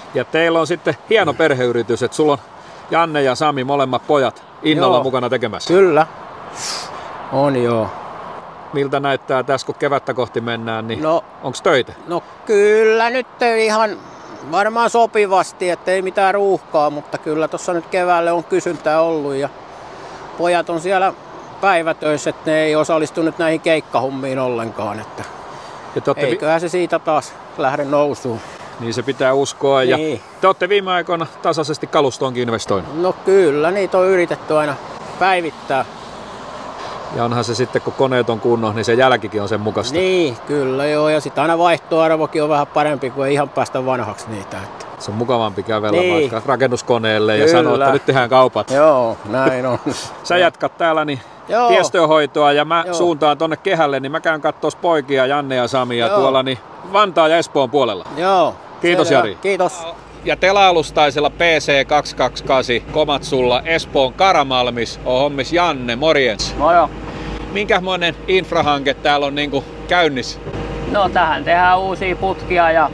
Speaker 2: Ja teillä on sitten hieno perheyritys, että sulla on Janne ja Sami molemmat pojat innolla joo. mukana tekemässä.
Speaker 14: Kyllä, on joo.
Speaker 2: Miltä näyttää tässä, kun kevättä kohti mennään, niin
Speaker 14: no,
Speaker 2: onko töitä?
Speaker 14: No kyllä nyt ihan varmaan sopivasti, ettei mitään ruuhkaa, mutta kyllä tuossa nyt keväälle on kysyntää ollut ja pojat on siellä päivätöissä, että ne ei osallistu nyt näihin keikkahommiin ollenkaan, että eiköhän se siitä taas lähde nousuun.
Speaker 2: Niin se pitää uskoa niin. Ja te olette viime aikoina tasaisesti kalustoonkin investoinut.
Speaker 14: No kyllä, niitä on yritetty aina päivittää.
Speaker 2: Ja onhan se sitten, kun koneet on kunnossa, niin se jälkikin on sen mukaista.
Speaker 14: Niin, kyllä joo. Ja sitten aina vaihtoarvokin on vähän parempi, kuin ei ihan päästä vanhaksi niitä. Että.
Speaker 2: Se on mukavampi kävellä niin. vaikka rakennuskoneelle kyllä. Ja sanoa, että nyt tehdään kaupat.
Speaker 14: Joo, näin on.
Speaker 2: Sä jatkat täällä niin tiestönhoitoa ja mä joo. suuntaan tonne kehälle, niin mä käyn kattoo poikia, Janne ja Sami ja tuolla niin Vantaa ja Espoon puolella.
Speaker 14: Joo.
Speaker 2: Kiitos
Speaker 14: selvä.
Speaker 2: Jari.
Speaker 14: Kiitos.
Speaker 2: Ja tela-alustaisella P C kaksisataakaksikymmentäkahdeksan Komatsulla Espoon Karamalmis on hommis Janne, morjens.
Speaker 15: Moro.
Speaker 2: Minkämoinen infrahanke täällä on niinku käynnissä?
Speaker 15: No tähän tehdään uusia putkia ja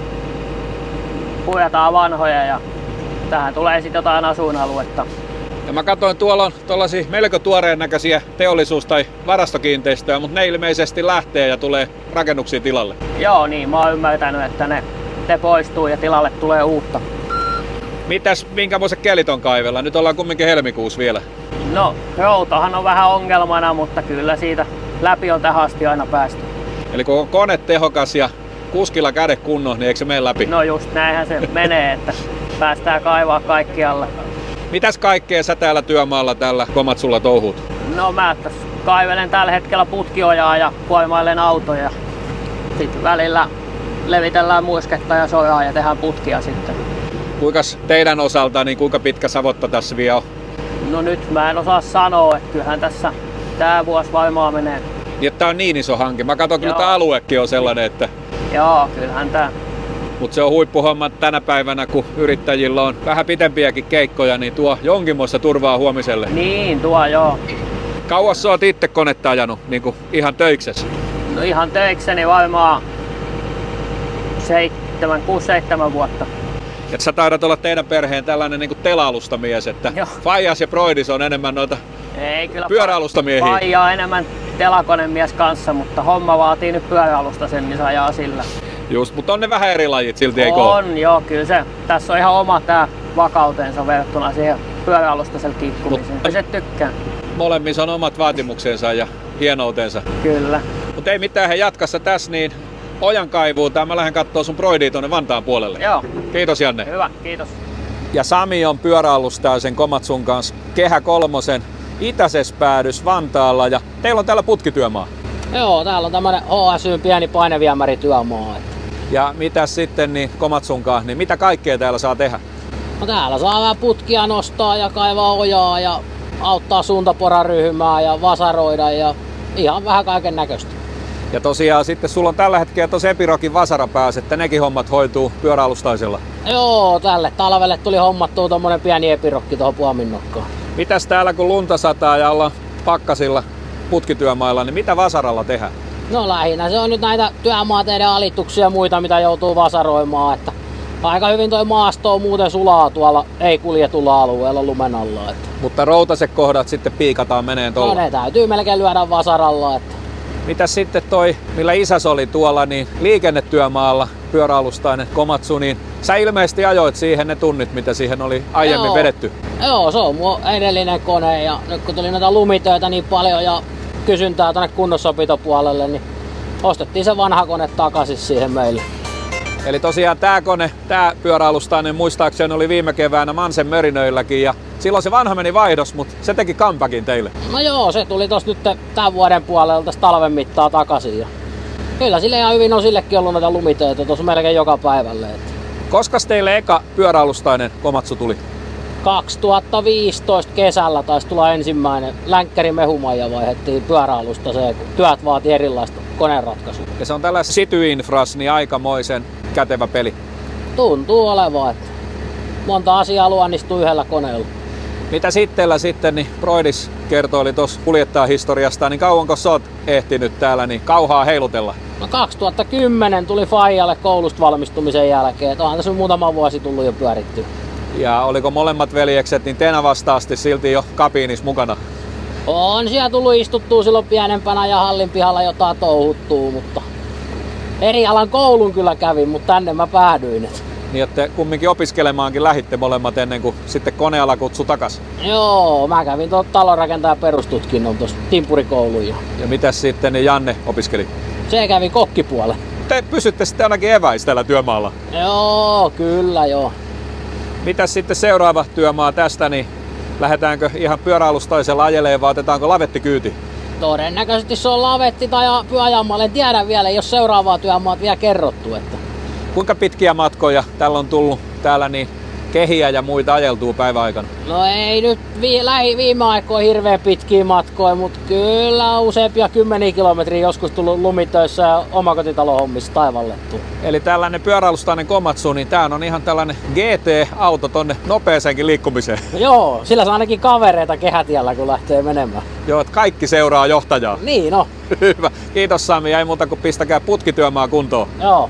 Speaker 15: puretaan vanhoja ja tähän tulee sitten jotain asuinaluetta.
Speaker 2: Ja mä katsoin, tuolla on tuollaisia melko tuoreen näköisiä teollisuus- tai varastokiinteistöjä, mutta ne ilmeisesti lähtee ja tulee rakennuksiin tilalle.
Speaker 15: Joo, niin mä oon ymmärtänyt, että ne, ne poistuu ja tilalle tulee uutta.
Speaker 2: Mitäs, minkämoiset kelit on kaivella? Nyt ollaan kumminkin helmikuussa vielä.
Speaker 15: No, routahan on vähän ongelmana, mutta kyllä siitä läpi on tähän asti aina päästy.
Speaker 2: Eli kun on kone tehokas ja kuskilla kädet kunnon, niin eikö se mene läpi?
Speaker 15: No just näinhän se menee, että päästään kaivaa kaikkialle.
Speaker 2: Mitäs kaikkea sä täällä työmaalla tällä Komatsulla touhut?
Speaker 15: No mä tässä kaivelen tällä hetkellä putkiojaa ja voimailen autoja. Sitten välillä levitellään muisketta ja sojaa ja tehdään putkia sitten.
Speaker 2: Kuinkas teidän osalta, niin kuinka pitkä savotta tässä vielä on?
Speaker 15: No nyt mä en osaa sanoa, että kyllähän tässä tää vuosi varmaan menee.
Speaker 2: Niin että tää on niin iso hanke. Mä katson, kyllä tää aluekin on sellainen, että...
Speaker 15: Joo, kyllähän tää.
Speaker 2: Mutta se on huippuhomma tänä päivänä, kun yrittäjillä on vähän pitempiäkin keikkoja, niin tuo jonkinmoista turvaa huomiselle.
Speaker 15: Niin, tuo joo.
Speaker 2: Kauas sä oot itse konetta ajanut, niin kuin ihan töiksesi?
Speaker 15: No ihan töikseni varmaan seitsemän, kuusi seitsemän vuotta.
Speaker 2: Et sä taidat olla teidän perheen tällainen niin kuin tela-alustamies, että joo. Faijas ja Broidis on enemmän noita
Speaker 15: Ei, kyllä
Speaker 2: pyöräalustamiehiä.
Speaker 15: Faija on enemmän telakonemies kanssa, mutta homma vaatii nyt pyöräalustasen, niin se ajaa sillä.
Speaker 2: Just, mutta on ne vähän eri lajit silti, eikö
Speaker 15: On, ole? Joo, kyllä se. Tässä on ihan oma tää vakautensa verrattuna siihen pyöräalustaselle kiikkumiseen. Mut, se tykkää.
Speaker 2: Molemmissa on omat vaatimuksensa ja hienoutensa.
Speaker 15: Kyllä.
Speaker 2: Mutta ei mitään, he jatkassa tässä, niin ojan kaivuun, tai mä lähden kattoo sun Broidia tuonne Vantaan puolelle.
Speaker 15: Joo.
Speaker 2: Kiitos Janne.
Speaker 15: Hyvä, kiitos.
Speaker 2: Ja Sami on pyöräalustaisen Komatsun kanssa Kehä kolmosen itäisessä päädys Vantaalla ja teillä on täällä putkityömaa.
Speaker 16: Joo, täällä on tämmönen O S Y:n pieni paineviemärityömaa.
Speaker 2: Ja mitä sitten niin Komatsunkaan, niin mitä kaikkea täällä saa tehdä?
Speaker 16: No täällä saa vähän putkia nostaa ja kaivaa ojaa ja auttaa suuntaporaryhmää ja vasaroida ja ihan vähän kaiken näköistä.
Speaker 2: Ja tosiaan sitten sulla on tällä hetkellä tuossa Epirokin vasarapäässä, että nekin hommat hoituu pyöräalustaisella.
Speaker 16: Joo, tälle talvelle tuli hommattua tommonen pieni Epirokki tuohon puominnokkaan.
Speaker 2: Mitäs täällä kun lunta sataa ja ollaan pakkasilla putkityömailla, niin mitä vasaralla tehdään?
Speaker 16: No lähinnä se on nyt näitä työmaateiden alituksia ja muita, mitä joutuu vasaroimaan. Että aika hyvin toi maasto on muuten sulaa tuolla ei kuljetulla alueella lumen alla. Että.
Speaker 2: Mutta routaset kohdat sitten piikataan meneen tuolla?
Speaker 16: No ne täytyy melkein lyödä vasaralla. Että.
Speaker 2: Mitäs sitten toi, millä isäs oli tuolla, niin liikennetyömaalla pyöräalustainen Komatsu, niin sä ilmeisesti ajoit siihen ne tunnit, mitä siihen oli aiemmin
Speaker 16: Joo.
Speaker 2: vedetty?
Speaker 16: Joo, se on mun edellinen kone ja nyt kun tuli noita lumitöitä niin paljon ja kysyntää tänne kunnossapitopuolelle, niin ostettiin se vanha kone takaisin siihen meille.
Speaker 2: Eli tosiaan tää kone, tää pyöräalustainen muistaakseni oli viime keväänä Mansen Mörinöilläkin ja silloin se vanha meni vaihdos, mutta se teki comebackin teille.
Speaker 16: No joo, se tuli tossa nyt tämän vuoden puolella tästä talven mittaa takaisin. Ja kyllä sille ihan hyvin on sillekin ollut noita lumitöitä tuossa melkein joka päivälle.
Speaker 2: Koskas teille eka pyöräalustainen Komatsu tuli?
Speaker 16: kaksituhattaviisitoista kesällä taisi tulla ensimmäinen länkkäri mehumaija vaihdettiin pyöräalustaseen, kun työt vaati erilaista koneratkaisua.
Speaker 2: Ja se on tällä City-infras, niin aikamoisen kätevä peli.
Speaker 16: Tuntuu olevan, että monta asiaa luonnistuu yhdellä koneella.
Speaker 2: Mitä sitten sitten, niin Broidis kertoili tuossa kuljettajahistoriasta, niin kauanko sä oot ehtinyt täällä niin kauhaa heilutella?
Speaker 16: No kaksituhattakymmenen tuli faijalle koulusta valmistumisen jälkeen, että onhan tässä muutama vuosi tullut jo pyörittyä.
Speaker 2: Ja oliko molemmat veljekset niin Teena vastaasti silti jo kabiinis mukana?
Speaker 16: On siellä tullut istuttua silloin pienempänä ja hallin pihalla jotain touhuttuu, mutta eri alan koulun kyllä kävin, mutta tänne mä päädyin.
Speaker 2: Niin, että kumminkin opiskelemaankin lähitte molemmat ennen kuin sitten koneala kutsui takas.
Speaker 16: Joo, mä kävin tuon talonrakentajan perustutkinnon tuossa Timpurikouluun. Ja
Speaker 2: mitäs sitten niin Janne opiskeli?
Speaker 16: Se kävi kokkipuolelle.
Speaker 2: Te pysytte sitten ainakin eväis tällä työmaalla.
Speaker 16: Joo, kyllä joo.
Speaker 2: Mitäs sitten seuraava työmaa tästä, niin lähdetäänkö ihan pyöräalustaisella ajelemaan vai otetaanko lavetti kyyti?
Speaker 16: Todennäköisesti se on lavetti tai pyöräjammalle. En tiedä vielä, jos seuraavaa työmaat vielä kerrottu. Että...
Speaker 2: Kuinka pitkiä matkoja täällä on tullut täällä niin kehiä ja muita ajeltuu päiväaikana?
Speaker 16: No ei nyt vi- lähi viime aikoina hirveän pitkiä matkoja, mutta kyllä useampia kymmeniä kilometriä joskus tullut lumitöissä ja omakotitalohommissa taivallettu.
Speaker 2: Eli tällainen pyöräilustainen Komatsu, niin tää on ihan tällainen G T-auto tonne nopeeseenkin liikkumiseen.
Speaker 16: Joo, sillä saa ainakin kavereita kehätiellä kun lähtee menemään.
Speaker 2: Joo, että kaikki seuraa johtajaa.
Speaker 16: Niin no.
Speaker 2: Hyvä. Kiitos Sami, ei muuta kuin pistäkää putkityömaa kuntoon.
Speaker 16: Joo.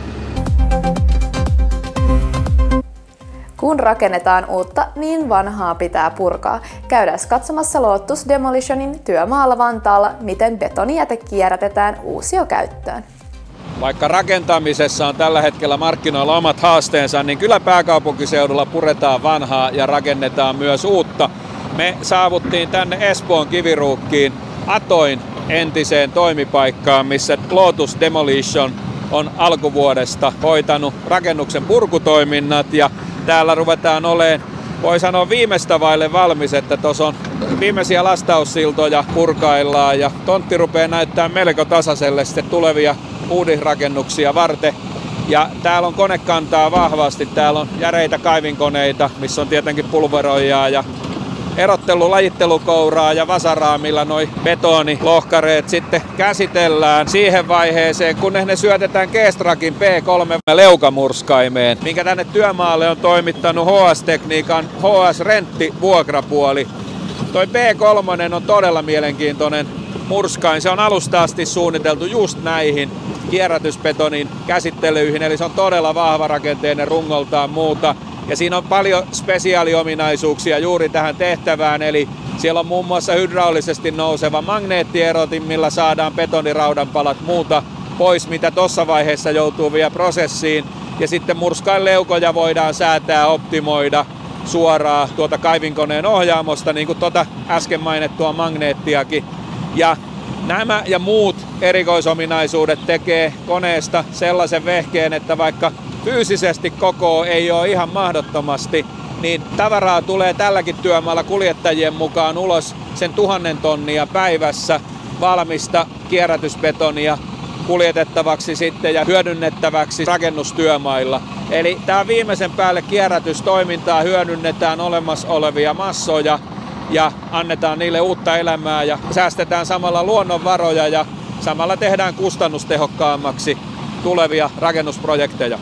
Speaker 1: Kun rakennetaan uutta, niin vanhaa pitää purkaa. Käydään katsomassa Lotus Demolitionin työmaalla Vantaalla, miten betonijäte kierrätetään uusiokäyttöön.
Speaker 2: Vaikka rakentamisessa on tällä hetkellä markkinoilla omat haasteensa, niin kyllä pääkaupunkiseudulla puretaan vanhaa ja rakennetaan myös uutta. Me saavuttiin tänne Espoon Kiviruukkiin Atoin entiseen toimipaikkaan, missä Lotus Demolition on alkuvuodesta hoitanut rakennuksen purkutoiminnat ja täällä ruvetaan olemaan, voi sanoa viimeistä vaille valmis, että tuossa on viimeisiä lastaussiltoja purkaillaan ja tontti rupeaa näyttää melko tasaiselle sitten tulevia uudisrakennuksia varten. Ja täällä on konekantaa vahvasti, täällä on järeitä kaivinkoneita, missä on tietenkin pulveroijaa ja erottelu, lajittelukouraa ja vasaraa, millä noi betonilohkareet sitten käsitellään siihen vaiheeseen, kun ne syötetään Kestrakin P kolme leukamurskaimeen, minkä tänne työmaalle on toimittanut H S-tekniikan H S-rentti vuokrapuoli. Toi P kolme on todella mielenkiintoinen murskain. Se on alusta asti suunniteltu just näihin kierrätysbetonin käsittelyihin, eli se on todella vahva rakenteinen rungoltaan muuta. Ja siinä on paljon spesiaaliominaisuuksia juuri tähän tehtävään, eli siellä on muun muassa hydraulisesti nouseva magneettierotin, millä saadaan betoniraudan palat muuta pois, mitä tuossa vaiheessa joutuu vielä prosessiin. Ja sitten murskain leukoja voidaan säätää, optimoida suoraan tuota kaivinkoneen ohjaamosta, niin kuin tuota äsken mainittua magneettiakin. Ja nämä ja muut erikoisominaisuudet tekee koneesta sellaisen vehkeen, että vaikka fyysisesti koko ei ole ihan mahdottomasti, niin tavaraa tulee tälläkin työmaalla kuljettajien mukaan ulos sen tuhannen tonnia päivässä valmista kierrätysbetonia kuljetettavaksi sitten ja hyödynnettäväksi rakennustyömailla. Eli tämä viimeisen päälle kierrätystoimintaa hyödynnetään olemassa olevia massoja ja annetaan niille uutta elämää ja säästetään samalla luonnonvaroja ja samalla tehdään kustannustehokkaammaksi tulevia rakennusprojekteja.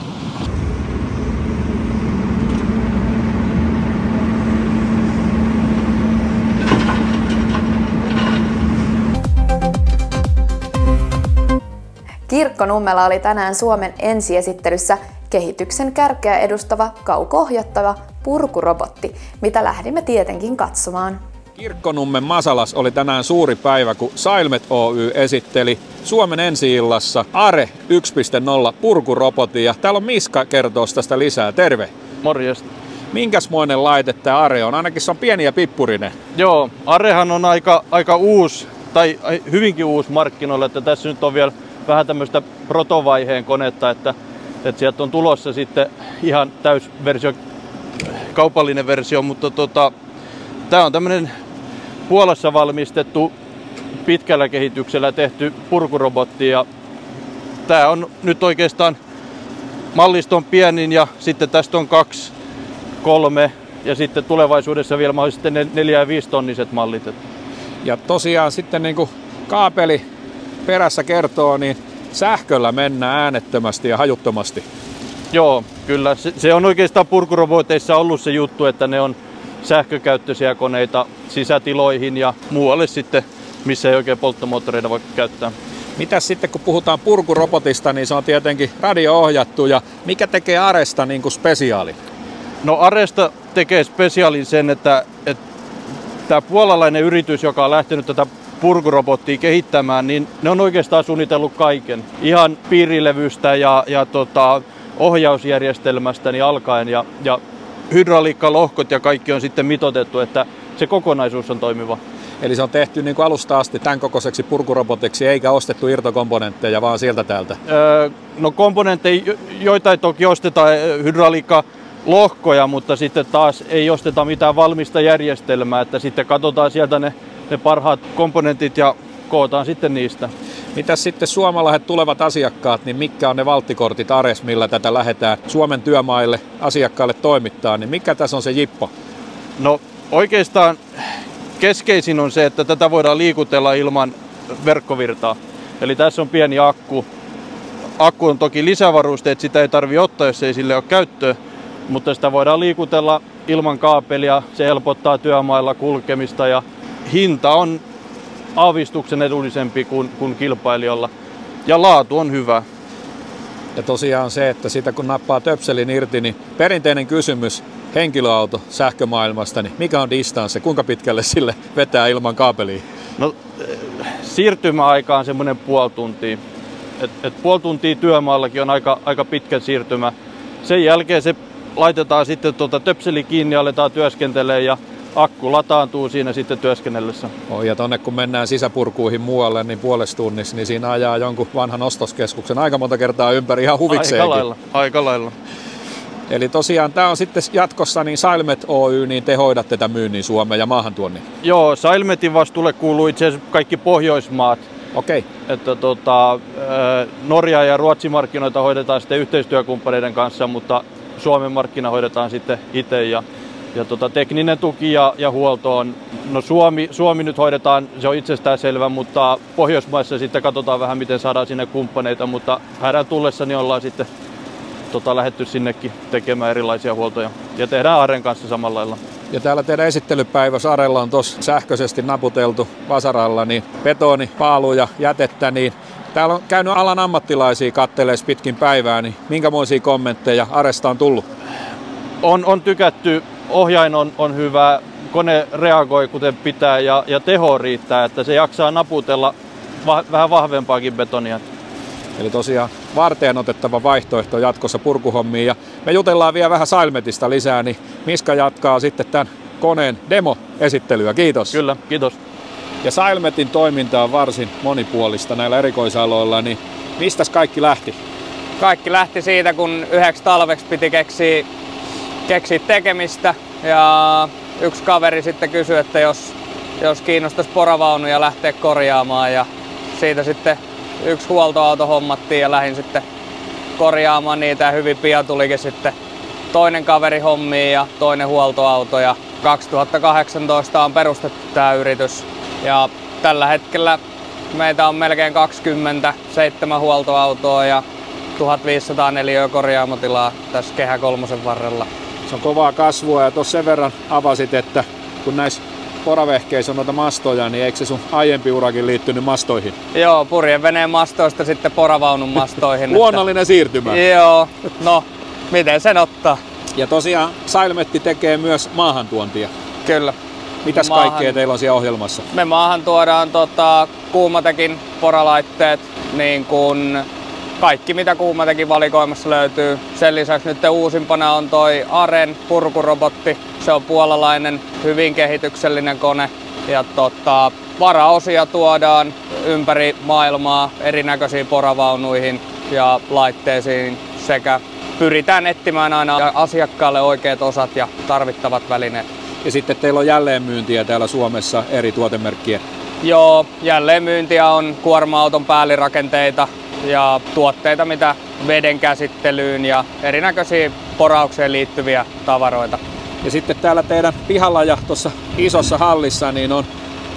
Speaker 1: Kirkkonummella oli tänään Suomen ensiesittelyssä kehityksen kärkeä edustava kauko-ohjattava purkurobotti, mitä lähdimme tietenkin katsomaan.
Speaker 2: Kirkkonummen Masalas oli tänään suuri päivä, kun Sailmet Oy esitteli Suomen ensi-illassa Are yksi piste nolla purkurobotin. Ja täällä on Miska kertoo tästä lisää. Terve!
Speaker 17: Morjesta!
Speaker 2: Minkäsmoinen laite tämä Are on? Ainakin se on pieni ja pippurinen.
Speaker 17: Joo, Arehan on aika, aika uusi, tai hyvinkin uusi markkinoilla, että tässä nyt on vielä vähän tämmöistä protovaiheen konetta, että, että sieltä on tulossa sitten ihan täysversio, kaupallinen versio, mutta tota, tämä on tämmöinen Puolassa valmistettu pitkällä kehityksellä tehty purkurobotti ja tämä on nyt oikeastaan malliston pienin ja sitten tästä on kaksi, kolme ja sitten tulevaisuudessa vielä mahdollisesti neljä ja viisi tonniset mallit.
Speaker 2: Ja tosiaan sitten niin kuin kaapeli perässä kertoo, niin sähköllä mennään äänettömästi ja hajuttomasti.
Speaker 17: Joo, kyllä. Se, se on oikeastaan purkuroboteissa ollut se juttu, että ne on sähkökäyttöisiä koneita sisätiloihin ja muualle sitten, missä ei oikein polttomoottoreita voi käyttää.
Speaker 2: Mitäs sitten kun puhutaan purkurobotista, niin se on tietenkin radio-ohjattu ja mikä tekee Aresta niin kuin spesiaalin?
Speaker 17: No Aresta tekee spesiaalin sen, että, että tämä puolalainen yritys, joka on lähtenyt tätä purkurobottia kehittämään, niin ne on oikeastaan suunnitellut kaiken. Ihan piirilevystä ja, ja tota, ohjausjärjestelmästä niin alkaen ja, ja hydrauliikkalohkot ja kaikki on sitten mitoitettu, että se kokonaisuus on toimiva.
Speaker 2: Eli se on tehty niin kuin alusta asti tämän kokoiseksi purkurobotiksi, eikä ostettu irtokomponentteja, vaan sieltä täältä?
Speaker 17: Öö, no komponentteja, joita ei toki osteta hydrauliikkalohkoja, mutta sitten taas ei osteta mitään valmista järjestelmää, että sitten katsotaan sieltä ne, ne parhaat komponentit ja kootaan sitten niistä.
Speaker 2: Mitäs sitten suomalaiset tulevat asiakkaat, niin mitkä on ne valttikortit Ares, millä tätä lähdetään Suomen työmaille asiakkaille toimittaa, niin mikä tässä on se jippo?
Speaker 17: No oikeastaan keskeisin on se, että tätä voidaan liikutella ilman verkkovirtaa. Eli tässä on pieni akku. Akku on toki lisävarusteet, sitä ei tarvitse ottaa, jos ei sille ole käyttöä, mutta sitä voidaan liikutella ilman kaapelia, se helpottaa työmailla kulkemista ja hinta on aavistuksen edullisempi kuin, kuin kilpailijoilla ja laatu on hyvä.
Speaker 2: Ja tosiaan se, että sitä kun nappaa töpselin irti, niin perinteinen kysymys henkilöauto sähkömaailmasta, niin mikä on distanssi, kuinka pitkälle sille vetää ilman kaapelia?
Speaker 17: No siirtymäaika on semmoinen puoli tuntia. Et, et puoli tuntia työmaallakin on aika, aika pitkä siirtymä. Sen jälkeen se laitetaan sitten tuota töpseli kiinni ja aletaan työskentelemään ja akku lataantuu siinä sitten työskennellessä.
Speaker 2: Oh, ja tonne kun mennään sisäpurkuihin muualle, niin puolessa tunnissa, niin siinä ajaa jonkun vanhan ostoskeskuksen aika monta kertaa ympäri ihan huvikseenkin.
Speaker 17: Aika lailla, aika lailla.
Speaker 2: Eli tosiaan tämä on sitten jatkossa niin Silmet Oy, niin te hoidatte tätä myynnin Suomeen ja maahantuonnin?
Speaker 17: Joo, Silmetin vastuulle kuuluu itse asiassa kaikki Pohjoismaat.
Speaker 2: Okei. Okay.
Speaker 17: Että tota, Norja ja Ruotsin markkinoita hoidetaan sitten yhteistyökumppaneiden kanssa, mutta Suomen markkina hoidetaan sitten itse. Ja, ja tota, tekninen tuki ja, ja huolto on, no Suomi, Suomi nyt hoidetaan, se on itsestään selvä, mutta Pohjoismaissa sitten katsotaan vähän miten saadaan sinne kumppaneita, mutta hädän tullessa niin ollaan sitten tota, lähdetty sinnekin tekemään erilaisia huoltoja ja tehdään Aren kanssa samalla lailla.
Speaker 2: Ja täällä teidän esittelypäivässä Arella on tuossa sähköisesti naputeltu vasaralla niin betoni, paalu ja jätettä, niin täällä on käynyt alan ammattilaisia kattelees pitkin päivää, niin minkämoisia kommentteja Aresta on tullut?
Speaker 17: On, on tykätty, ohjain on, on hyvä, kone reagoi kuten pitää ja, ja teho riittää, että se jaksaa naputella va, vähän vahvempaakin betonia.
Speaker 2: Eli tosiaan varteen otettava vaihtoehto jatkossa purkuhommiin. Ja me jutellaan vielä vähän Silmetista lisää, niin Miska jatkaa sitten tämän koneen demo-esittelyä. Kiitos.
Speaker 17: Kyllä, kiitos.
Speaker 2: Ja Silmetin toiminta on varsin monipuolista näillä erikoisaloilla, niin mistäs kaikki lähti?
Speaker 18: Kaikki lähti siitä, kun yhdeksi talveksi piti keksiä, keksiä tekemistä. Ja yksi kaveri sitten kysyi, että jos, jos kiinnostaisi poravaunuja lähteä korjaamaan. Ja siitä sitten yksi huoltoauto hommattiin ja lähdin sitten korjaamaan niitä ja hyvin pian tulikin sitten toinen kaveri hommiin ja toinen huoltoauto ja kaksituhattakahdeksantoista on perustettu tämä yritys ja tällä hetkellä meitä on melkein kaksikymmentäseitsemän huoltoautoa ja tuhatviisisataa neliöä korjaamotilaa tässä Kehä kolmosen varrella.
Speaker 2: Se on kovaa kasvua ja tuossa sen verran avasit, että kun näissä poravehkeissä on noita mastoja, niin eikö se sun aiempi urakin liittynyt mastoihin?
Speaker 18: Joo, purjeveneen mastoista sitten poravaunun mastoihin.
Speaker 2: Luonnollinen siirtymä.
Speaker 18: Joo, no miten sen ottaa?
Speaker 2: Ja tosiaan Silmetti tekee myös maahantuontia.
Speaker 18: Kyllä.
Speaker 2: Mitäs maahan... kaikkea teillä on siellä ohjelmassa?
Speaker 18: Me maahan tuodaan tota, Kuumatekin poralaitteet, niin kuin kaikki mitä Kuumatekin valikoimassa löytyy. Sen lisäksi nyt uusimpana on toi Aren purkurobotti. Se on puolalainen, hyvin kehityksellinen kone. Ja tota, varaosia tuodaan ympäri maailmaa erinäköisiin poravaunuihin ja laitteisiin sekä pyritään etsimään aina asiakkaalle oikeat osat ja tarvittavat välineet.
Speaker 2: Ja sitten teillä on jälleenmyyntiä täällä Suomessa eri tuotemerkkiä?
Speaker 18: Joo, jälleenmyyntiä on kuorma-auton päällirakenteita ja tuotteita, mitä veden käsittelyyn ja erinäköisiä poraukseen liittyviä tavaroita.
Speaker 2: Ja sitten täällä teidän pihalla ja tuossa isossa hallissa niin on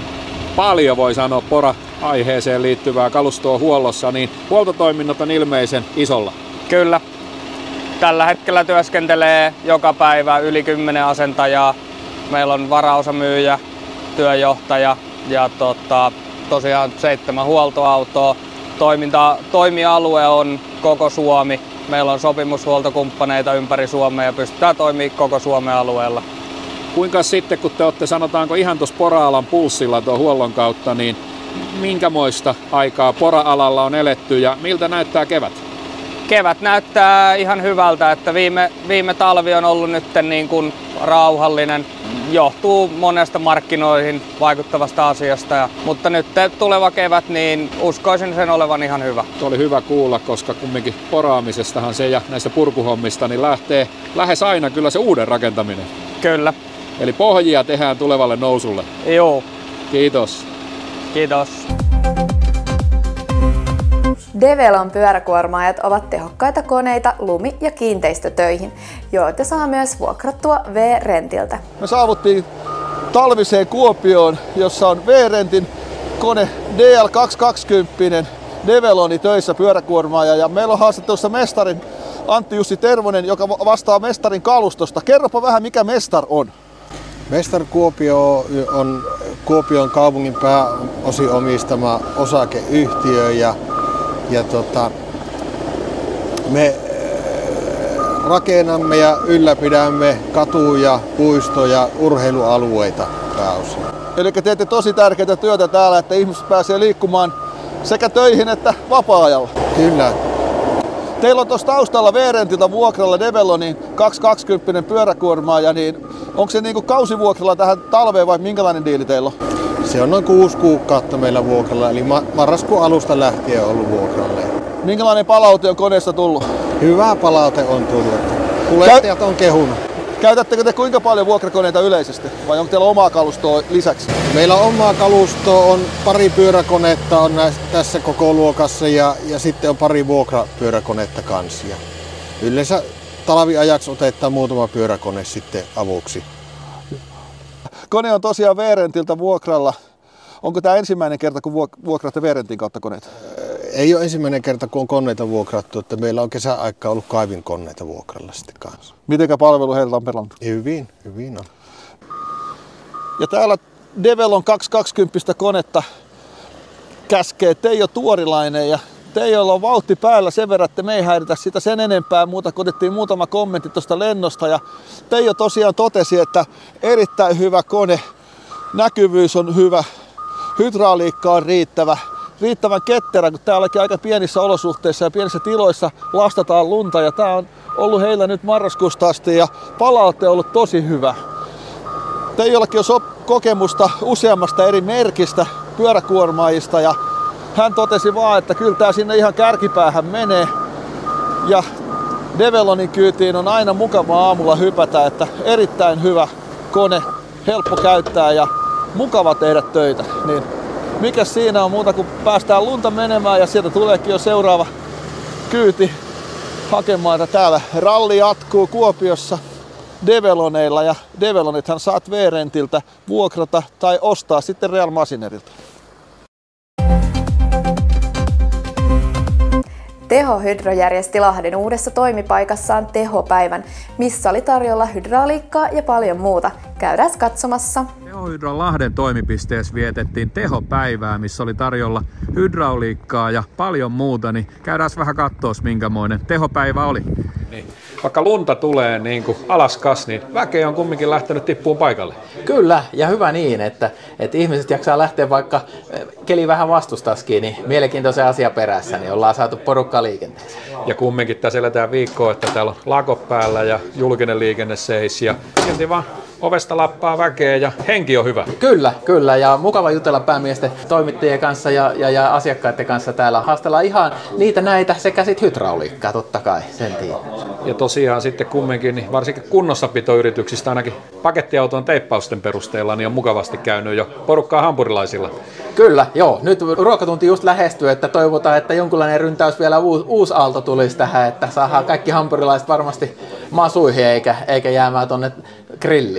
Speaker 2: paljon, voi sanoa, pora-aiheeseen liittyvää kalustoa huollossa, niin huoltotoiminnot on ilmeisen isolla.
Speaker 18: Kyllä. Tällä hetkellä työskentelee joka päivä yli kymmenen asentajaa. Meillä on varaosamyyjä, työjohtaja ja tota, tosiaan seitsemän huoltoautoa. toiminta, toimialue on koko Suomi. Meillä on sopimushuoltokumppaneita ympäri Suomea ja pystytään toimimaan koko Suomen alueella.
Speaker 2: Kuinka sitten, kun te olette sanotaanko ihan tuossa pora-alan pulssilla tuon huollon kautta, niin minkämoista aikaa pora-alalla on eletty ja miltä näyttää kevät?
Speaker 18: Kevät näyttää ihan hyvältä, että viime, viime talvi on ollut nyt niin kuin rauhallinen. Johtuu monesta markkinoihin vaikuttavasta asiasta, ja, mutta nyt tuleva kevät, niin uskoisin sen olevan ihan hyvä.
Speaker 2: Tuo oli hyvä kuulla, koska kumminkin poraamisestahan se ja näistä purkuhommista niin lähtee lähes aina kyllä se uuden rakentaminen.
Speaker 18: Kyllä.
Speaker 2: Eli pohjia tehdään tulevalle nousulle.
Speaker 18: Joo.
Speaker 2: Kiitos.
Speaker 18: Kiitos.
Speaker 1: Develon pyöräkuormaajat ovat tehokkaita koneita lumi- ja kiinteistötöihin, joita saa myös vuokrattua V-rentiltä.
Speaker 8: Me saavuttiin talviseen Kuopioon, jossa on V-rentin kone D L kaksisataakaksikymmentä Develoni töissä pyöräkuormaaja, ja meillä on haastattelussa mestarin Antti Jussi Tervonen, joka vastaa mestarin kalustosta. Kerropa vähän, mikä Mestar on.
Speaker 9: Mestar Kuopio on Kuopion kaupungin pääosin omistama osakeyhtiö, ja, ja tota, me rakennamme ja ylläpidämme katuja, puistoja, urheilualueita pääosin.
Speaker 8: Eli teette tosi tärkeää työtä täällä, että ihmiset pääsee liikkumaan sekä töihin että vapaa-ajalla.
Speaker 9: Kyllä.
Speaker 8: Teillä on tuossa taustalla V-rentiltä vuokralla Develonin kaksisataakaksikymmentä pyöräkuormaaja, niin onko se niinku kausivuokralla tähän talveen vai minkälainen diili teillä on?
Speaker 9: Se on noin kuusi kuukautta meillä vuokralla, eli marraskuun alusta lähtien on ollut vuokralla.
Speaker 8: Minkälainen palaute on koneesta tullut?
Speaker 9: Hyvä palaute on tullut. Kuljettajat on kehunut.
Speaker 8: Käytättekö te kuinka paljon vuokrakoneita yleisesti vai onko teillä omaa kalustoa lisäksi?
Speaker 9: Meillä on omaa kalustoa, on pari pyöräkonetta on näissä, tässä koko luokassa ja, ja sitten on pari vuokrapyöräkonetta kanssa. Ja yleensä talviajaksi otetaan muutama pyöräkone sitten avuksi.
Speaker 8: Kone on tosiaan V-rentiltä vuokralla. Onko tämä ensimmäinen kerta, kun vuokraatte V-rentin kautta koneita?
Speaker 9: Ei ole ensimmäinen kerta, kun on koneita vuokrattu, että meillä on kesäaikaa ollut kaivinkoneita vuokralla sitten kanssa.
Speaker 8: Mitenkä palvelu heiltä on pelannut?
Speaker 9: Hyvin, hyvin on.
Speaker 8: Ja täällä Develon kaksisataakaksikymmentä konetta käskee Teijo Tuorilainen, ja Teijolla on vauhti päällä sen verran, että me ei häiritä sitä sen enempää muuta, kun otettiin muutama kommentti tuosta lennosta, ja Teijo tosiaan totesi, että erittäin hyvä kone, näkyvyys on hyvä, hydrauliikka on riittävä, riittävän ketterä, kun täälläkin aika pienissä olosuhteissa ja pienissä tiloissa lastataan lunta, ja tää on ollut heillä nyt marraskuusta asti ja palaute on ollut tosi hyvä. Teijollakin on kokemusta useammasta eri merkistä pyöräkuormaajista, ja hän totesi vaan, että kyllä tää sinne ihan kärkipäähän menee, ja Develonin kyytiin on aina mukava aamulla hypätä, että erittäin hyvä kone, helppo käyttää ja mukava tehdä töitä. Niin mikä siinä on muuta, kun päästään lunta menemään ja sieltä tuleekin jo seuraava kyyti hakemaan. Täällä ralli jatkuu Kuopiossa Develoneilla, ja Develonithan saat V-rentiltä vuokrata tai ostaa sitten Real Machinerilta.
Speaker 1: Teho Hydro järjesti Lahden uudessa toimipaikassaan tehopäivän, missä oli tarjolla hydrauliikkaa ja paljon muuta. Käydään katsomassa.
Speaker 2: Teho Hydron Lahden toimipisteessä vietettiin tehopäivää, missä oli tarjolla hydrauliikkaa ja paljon muuta, niin käydään vähän katsoa, minkämoinen tehopäivä oli. Niin. Vaikka lunta tulee niin kuin alaskas, niin väkeä on kumminkin lähtenyt tippuun paikalle.
Speaker 19: Kyllä, ja hyvä niin, että, että ihmiset jaksaa lähteä, vaikka keli vähän vastustaskin, niin mielenkiintoisen asia perässä, niin ollaan saatu porukkaa liikenteeseen.
Speaker 2: Ja kumminkin tässä eletään viikkoa, että täällä on lakot päällä ja julkinen liikenne seis, ja silti vaan ovesta lappaa väkeä ja henki on hyvä.
Speaker 19: Kyllä, kyllä, ja mukava jutella päämiesten toimittajien kanssa ja, ja, ja asiakkaiden kanssa täällä. Haastellaan ihan niitä näitä sekä sit hydrauliikkaa, totta kai, sen tiedän.
Speaker 2: Ja tosiaan sitten kumminkin, niin varsinkin kunnossapitoyrityksistä ainakin pakettiauton teippausten perusteella, niin on mukavasti käynyt jo porukkaa hampurilaisilla.
Speaker 19: Kyllä, joo. Nyt ruokatunti just lähestyy, että toivotaan, että jonkunlainen ryntäys vielä uusi, uusi aalto tulisi tähän, että saadaan kaikki hampurilaiset varmasti masuihin eikä, eikä jäämään tonne grilliin.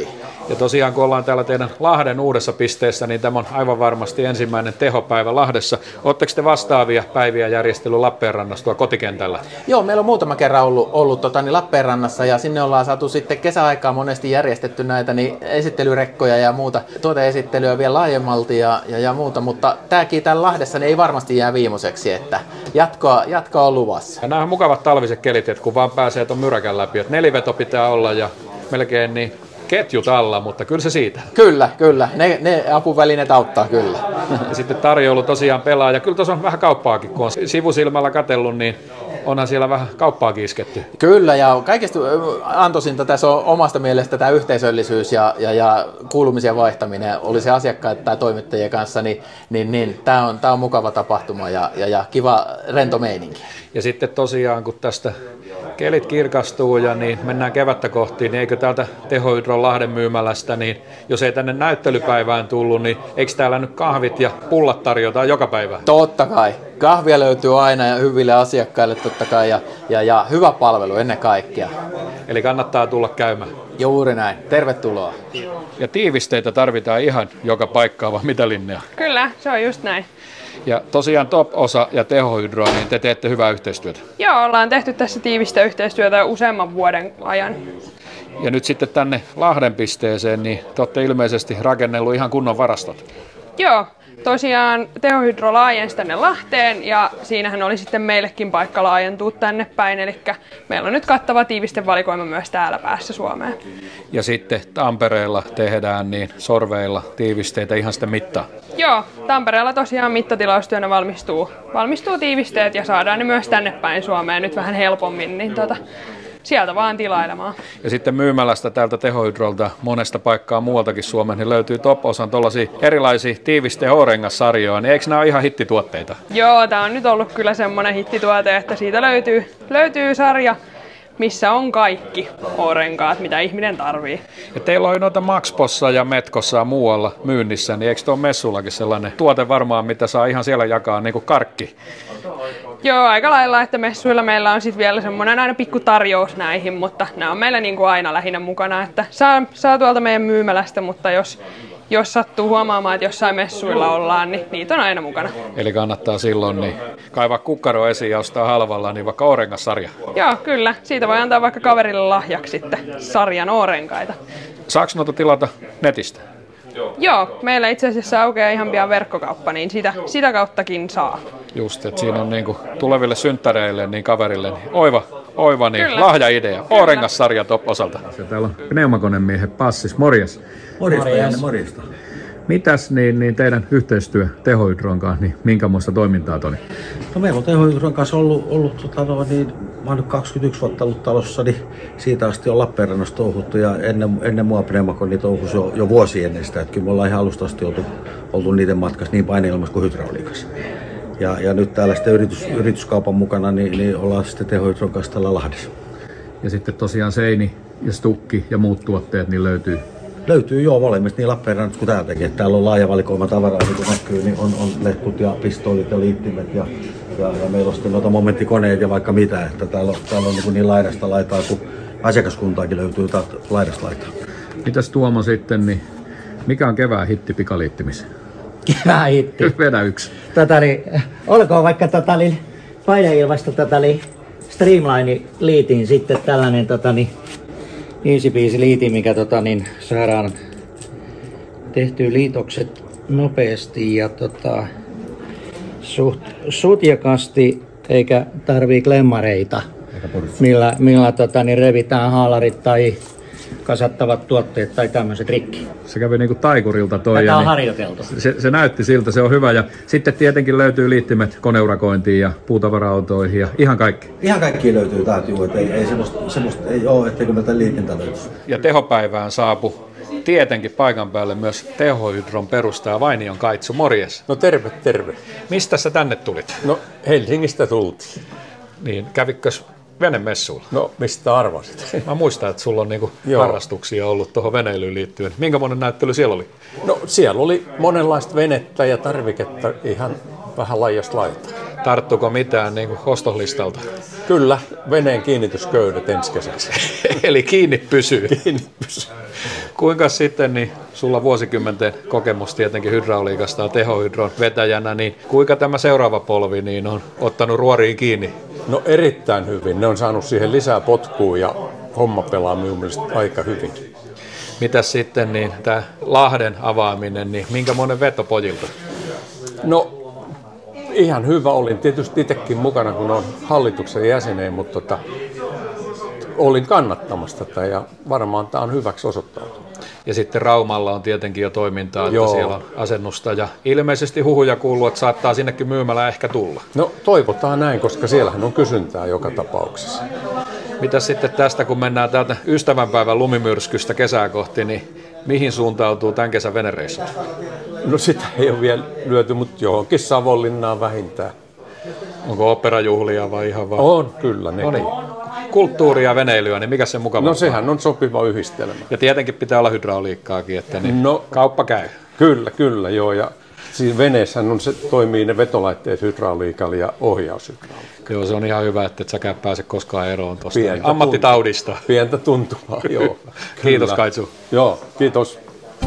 Speaker 2: Ja tosiaan kun ollaan täällä teidän Lahden uudessa pisteessä, niin tämä on aivan varmasti ensimmäinen tehopäivä Lahdessa. Oletteko te vastaavia päiviä järjestellyt Lappeenrannassa tuo kotikentällä?
Speaker 19: Joo, meillä on muutama kerran ollut, ollut tota, niin Lappeenrannassa ja sinne ollaan saatu sitten kesäaikaa monesti järjestetty näitä niin esittelyrekkoja ja muuta tuoteesittelyä vielä laajemmalti ja, ja, ja muuta, mutta tämäkin täällä Lahdessa niin ei varmasti jää viimeiseksi, että jatkoa, jatkoa on luvassa.
Speaker 2: Ja nämä on mukavat talviset kelit, että kun vaan pääsee tuon myräkän läpi, että neliveto pitää olla ja melkein niin ketjut alla, mutta kyllä se siitä.
Speaker 19: Kyllä, kyllä. Ne, ne apuvälineet auttaa kyllä.
Speaker 2: Ja sitten tarjoulu tosiaan pelaa. Ja kyllä tuossa on vähän kauppaakin, kun on sivusilmällä katsellut, niin onhan siellä vähän kauppaakin isketty.
Speaker 19: Kyllä, ja kaikista antoisinta tässä on omasta mielestä tämä yhteisöllisyys ja, ja, ja kuulumisen vaihtaminen, oli se asiakkaiden tai toimittajien kanssa, niin, niin, niin tämä on, on mukava tapahtuma ja, ja, ja kiva rento meininki.
Speaker 2: Ja sitten tosiaan, kun tästä kelit kirkastuu ja niin mennään kevättä kohti, niin eikö täältä Tehohydron Lahden myymälästä, niin jos ei tänne näyttelypäivään tullut, niin eikö täällä nyt kahvit ja pullat tarjotaan joka päivä?
Speaker 19: Totta kai. Kahvia löytyy aina ja hyville asiakkaille totta kai ja, ja, ja hyvä palvelu ennen kaikkea.
Speaker 2: Eli kannattaa tulla käymään.
Speaker 19: Juuri näin. Tervetuloa.
Speaker 2: Ja tiivisteitä tarvitaan ihan joka paikkaan, vai mitä Linnea?
Speaker 20: Kyllä, se on just näin.
Speaker 2: Ja tosiaan Top-osa ja Tehohydroa, niin te teette hyvää yhteistyötä.
Speaker 20: Joo, ollaan tehty tässä tiivistä yhteistyötä jo useamman vuoden ajan.
Speaker 2: Ja nyt sitten tänne Lahden pisteeseen, niin te olette ilmeisesti rakennellut ihan kunnon varastot.
Speaker 20: Joo, tosiaan Tehohydro laajensi tänne Lahteen ja siinähän oli sitten meillekin paikka laajentua tänne päin. Eli meillä on nyt kattava tiivistevalikoima myös täällä päässä Suomeen.
Speaker 2: Ja sitten Tampereella tehdään niin sorveilla tiivisteitä ihan sitten mittaan.
Speaker 20: Joo, Tampereella tosiaan mittatilaustyönä valmistuu, valmistuu tiivisteet ja saadaan ne myös tänne päin Suomeen nyt vähän helpommin. Niin tota, sieltä vaan tilailemaan.
Speaker 2: Ja sitten myymälästä täältä Tehohydrolta monesta paikkaa muualtakin Suomeen niin löytyy Top-osan tuollaisia erilaisia tiiviste- ja O-rengassarjoja, niin eikö nämä ole ihan hittituotteita?
Speaker 20: Joo, tämä on nyt ollut kyllä semmoinen hittituote, että siitä löytyy, löytyy sarja, missä on kaikki O-renkaat, mitä ihminen tarvii.
Speaker 2: Ja teillä on noita Maxpossa ja Metkossa ja muualla myynnissä, niin eikö tuo messullakin sellainen tuote varmaan, mitä saa ihan siellä jakaa niin kuin karkki?
Speaker 20: Joo, aika lailla, että messuilla meillä on sitten vielä semmoinen aina pikku tarjous näihin, mutta nämä on meillä niin kuin aina lähinnä mukana, että saa, saa tuolta meidän myymälästä, mutta jos, jos sattuu huomaamaan, että jossain messuilla ollaan, niin niitä on aina mukana.
Speaker 2: Eli kannattaa silloin niin kaivaa kukkaro esiin ja ostaa halvalla, niin vaikka O-rengassarja.
Speaker 20: Joo, kyllä. Siitä voi antaa vaikka kaverille lahjaksi sitten sarjan O-renkaita.
Speaker 2: Saako noita tilata netistä?
Speaker 20: Joo, meillä itse asiassa aukeaa ihan pian verkkokauppa, niin sitä, sitä kauttakin saa.
Speaker 2: Just, että siinä on niinku tuleville synttäreille, niin kaverille, niin oiva, oiva niin
Speaker 20: Kyllä.
Speaker 2: lahjaidea. O-rengassarja Top-osalta. Ja täällä on pneumakonemiehen Passis, morjes.
Speaker 21: Morjesta, Janne, morjesta.
Speaker 2: Mitäs niin, niin teidän yhteistyö Tehohydron kanssa, niin minkämoista toimintaa oli?
Speaker 21: No meillä on Tehohydron kanssa ollut, ollut tota, no, niin, mä oon nyt kaksikymmentäyksi vuotta ollut talossa, niin siitä asti on Lappeenrannassa touhuttu ja ennen, ennen mua pneumakoni touhusi jo, jo vuosi ennen sitä, että kyllä me ollaan ihan alusta asti oltu, oltu niiden matkassa niin paineilmassa kuin hydrauliikassa. Ja, ja nyt täällä sitten yritys, yrityskaupan mukana, niin, niin ollaan sitten Tehohydron kanssa täällä Lahdessa.
Speaker 2: Ja sitten tosiaan seini ja stukki ja muut tuotteet niin löytyy?
Speaker 21: Löytyy joo molemmista niin Lappeenrannasta kuin täältäkin. Täällä on laaja valikoima tavaraa, niin kuin näkyy, niin on, on letkut ja pistoolit ja liittimet ja, ja, ja meillä on sitten noita momenttikoneet ja vaikka mitä. Että täällä on, täällä on niin, niin laidasta laitaa kuin asiakaskuntaakin löytyy laidasta laitaa.
Speaker 2: Mitäs Tuomo sitten, niin mikä on kevään hitti pikaliittimis?
Speaker 22: Kevään hitti?
Speaker 2: Vedä yksi.
Speaker 22: Tota, niin, olkoon vaikka tota, niin, paineilmasta tota, niin, Streamline-liitin sitten tällainen tota, niin, easy peasy liiti, mikä tota, niin, saadaan tehtyä liitokset nopeasti ja tota, suht, sutjakasti, eikä tarvii klemmareita, millä, millä tota, niin, revitään haalarit tai kasattavat tuotteet tai tämmöiset rikki.
Speaker 2: Se kävi niinku taikurilta toi.
Speaker 22: Tätä on
Speaker 2: niin
Speaker 22: harjoiteltu.
Speaker 2: Se, se näytti siltä, se on hyvä. Ja sitten tietenkin löytyy liittimet koneurakointiin ja puutavara-autoihin ja ihan kaikki.
Speaker 21: Ihan kaikki löytyy täältä juu, että ei, ei semmoista, semmoista ei ole, etteikö meiltä liitintä löytyisi.
Speaker 2: Ja tehopäivään saapu tietenkin paikan päälle myös Tehohydron perustaja Vainion Kaitsu. Morjes.
Speaker 23: No terve, terve.
Speaker 2: Mistä sä tänne tulit?
Speaker 23: No Helsingistä tultiin.
Speaker 2: Niin, kävikös venemessuilla?
Speaker 23: No mistä arvasit?
Speaker 2: Mä muistan, että sulla on niinku harrastuksia ollut tuohon veneilyyn liittyen. Minkämoinen näyttely siellä oli?
Speaker 23: No siellä oli monenlaista venettä ja tarviketta ihan vähän laajasta laitaa.
Speaker 2: Tarttuko mitään niin kuin ostoslistalta?
Speaker 23: Kyllä, veneen kiinnitysköydet ensi kesäksi.
Speaker 2: Eli kiinni pysyy.
Speaker 23: Kiinni pysyy.
Speaker 2: Kuinka sitten, niin sulla vuosikymmenten kokemus tietenkin hydrauliikasta ja tehohydron vetäjänä, niin kuinka tämä seuraava polvi niin on ottanut ruoriin kiinni?
Speaker 23: No erittäin hyvin. Ne on saanut siihen lisää potkua ja homma pelaa minun mielestä aika hyvin.
Speaker 2: Mitäs sitten niin tämä Lahden avaaminen, niin minkä monen veto pojilta?
Speaker 23: No ihan hyvä. Olin tietysti itsekin mukana, kun on hallituksen jäsenen, mutta tota, olin kannattamassa tätä ja varmaan tämä on hyväksi osoittautunut.
Speaker 2: Ja sitten Raumalla on tietenkin jo toimintaa, että Joo. siellä on asennusta ja ilmeisesti huhuja kuuluu, että saattaa sinnekin myymälä ehkä tulla.
Speaker 23: No toivotaan näin, koska siellähän on kysyntää joka tapauksessa.
Speaker 2: Mitäs sitten tästä, kun mennään täältä ystävänpäivän lumimyrskystä kesää kohti, niin mihin suuntautuu tämän kesän venereissu?
Speaker 23: No sitä ei ole vielä lyöty, mutta johonkin Savonlinnaan vähintään.
Speaker 2: Onko operajuhlia vai ihan vaan?
Speaker 23: On, kyllä nekin.
Speaker 2: No niin. Kulttuuria ja veneilyä, niin mikä se mukava?
Speaker 23: No sehän on sopiva yhdistelmä.
Speaker 2: Ja tietenkin pitää olla hydrauliikkaakin, että niin
Speaker 23: no,
Speaker 2: kauppa käy.
Speaker 23: Kyllä, kyllä joo. Ja siinä veneessähän on se, toimii ne vetolaitteet hydrauliikalla ja ohjaushydrauliikalla.
Speaker 2: Kyllä se on ihan hyvä, että et säkään pääse koskaan eroon tuosta
Speaker 23: Pientä
Speaker 2: ammattitaudista.
Speaker 23: Tuntua. Pientä tuntumaa, joo.
Speaker 2: Kiitos Kaitsu.
Speaker 23: Joo, kiitos.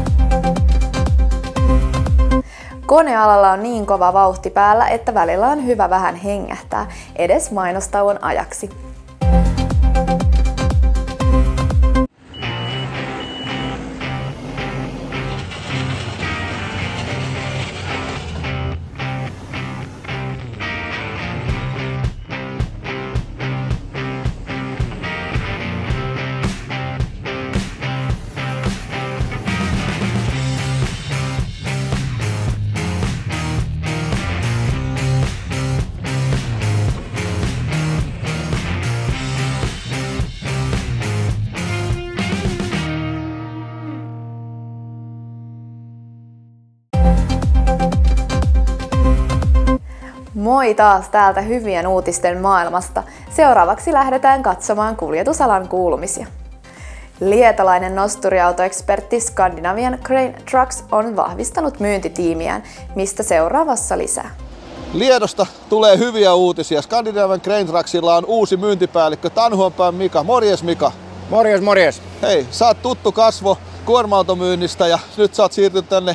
Speaker 1: Konealalla on niin kova vauhti päällä, että välillä on hyvä vähän hengähtää, edes mainostauon ajaksi. Moi taas täältä hyvien uutisten maailmasta. Seuraavaksi lähdetään katsomaan kuljetusalan kuulumisia. Lietalainen nosturiautoekspertti Scandinavian Crane Trucks on vahvistanut myyntitiimiään, mistä seuraavassa lisää.
Speaker 8: Liedosta tulee hyviä uutisia. Scandinavian Crane Trucksilla on uusi myyntipäällikkö Tanhuanpään Mika. Morjes Mika.
Speaker 3: Morjes, morjes.
Speaker 8: Hei, sä oot tuttu kasvo kuorma-automyynnistä ja nyt sä oot siirtynyt tänne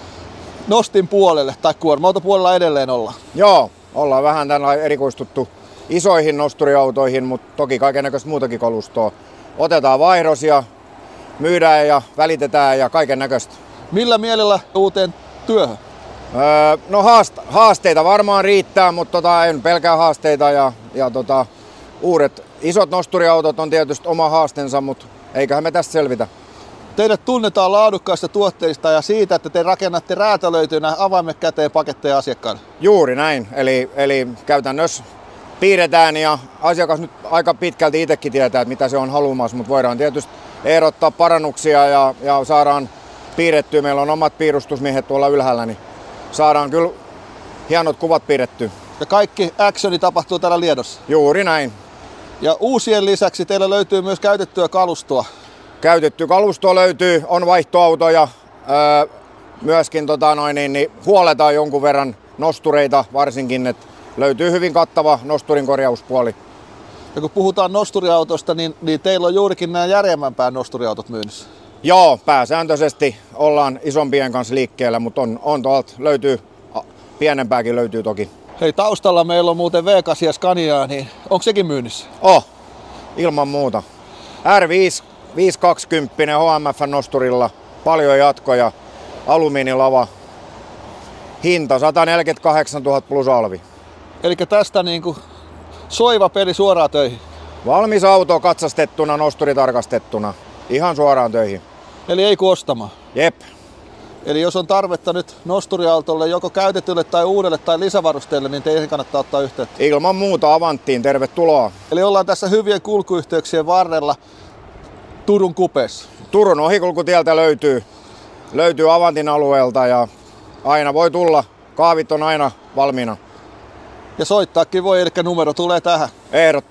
Speaker 8: Nostin puolelle, tai kuorma-autopuolella edelleen ollaan.
Speaker 3: Joo, ollaan vähän tällä erikoistuttu isoihin nosturiautoihin, mutta toki kaikennäköistä muutakin kalustoa. Otetaan vaihdos ja myydään ja välitetään ja kaikennäköistä.
Speaker 8: Millä mielellä uuteen työhön?
Speaker 3: Öö, no haast- haasteita varmaan riittää, mutta tota, en pelkää haasteita ja, ja tota, uudet isot nosturiautot on tietysti oma haasteensa, mutta eiköhän me tästä selvitä.
Speaker 8: Teidät tunnetaan laadukkaista tuotteista ja siitä, että te rakennatte räätälöitynä avaimet käteen paketteja asiakkaille.
Speaker 3: Juuri näin. Eli, eli käytännössä piirretään ja asiakas nyt aika pitkälti itsekin tietää, että mitä se on haluamassa, mutta voidaan tietysti ehdottaa parannuksia ja, ja saadaan piirrettyä. Meillä on omat piirustusmiehet tuolla ylhäällä, niin saadaan kyllä hienot kuvat piirrettyä.
Speaker 8: Ja kaikki actioni tapahtuu täällä Liedossa?
Speaker 3: Juuri näin.
Speaker 8: Ja uusien lisäksi teillä löytyy myös käytettyä kalustoa.
Speaker 3: Käytetty kalusto löytyy, on vaihtoautoja, öö, myöskin tota noin, niin, niin huoletaan jonkun verran nostureita varsinkin, että löytyy hyvin kattava nosturin korjauspuoli.
Speaker 8: Ja kun puhutaan nosturiautoista, niin, niin teillä on juurikin nämä järeämmän pään nosturiautot myynnissä.
Speaker 3: Joo, pääsääntöisesti ollaan isompien kanssa liikkeellä, mutta on, on tuolta löytyy, pienempääkin löytyy toki.
Speaker 8: Hei, taustalla meillä on muuten V kahdeksan ja Scaniaa, niin onko sekin myynnissä?
Speaker 3: Oh, ilman muuta. R viisi viisisataakaksikymmentä H M F-nosturilla, paljon jatkoja, alumiinilava, hinta sata neljäkymmentäkahdeksantuhatta plus alvi.
Speaker 8: Eli tästä niinku soiva peli suoraan töihin?
Speaker 3: Valmis auto katsastettuna, nosturi tarkastettuna, ihan suoraan töihin.
Speaker 8: Eli ei ostamaan?
Speaker 3: Jep.
Speaker 8: Eli jos on tarvetta nyt nosturiautolle joko käytetylle tai uudelle tai lisävarusteelle, niin teihin kannattaa ottaa yhteyttä?
Speaker 3: Ilman muuta Avanttiin, tervetuloa.
Speaker 8: Eli ollaan tässä hyvien kulkuyhteyksien varrella Turun kupeessa.
Speaker 3: Turun ohikulkutieltä löytyy, löytyy Avantin alueelta ja aina voi tulla. Kaavit on aina valmiina.
Speaker 8: Ja soittaakin voi, eli numero tulee tähän.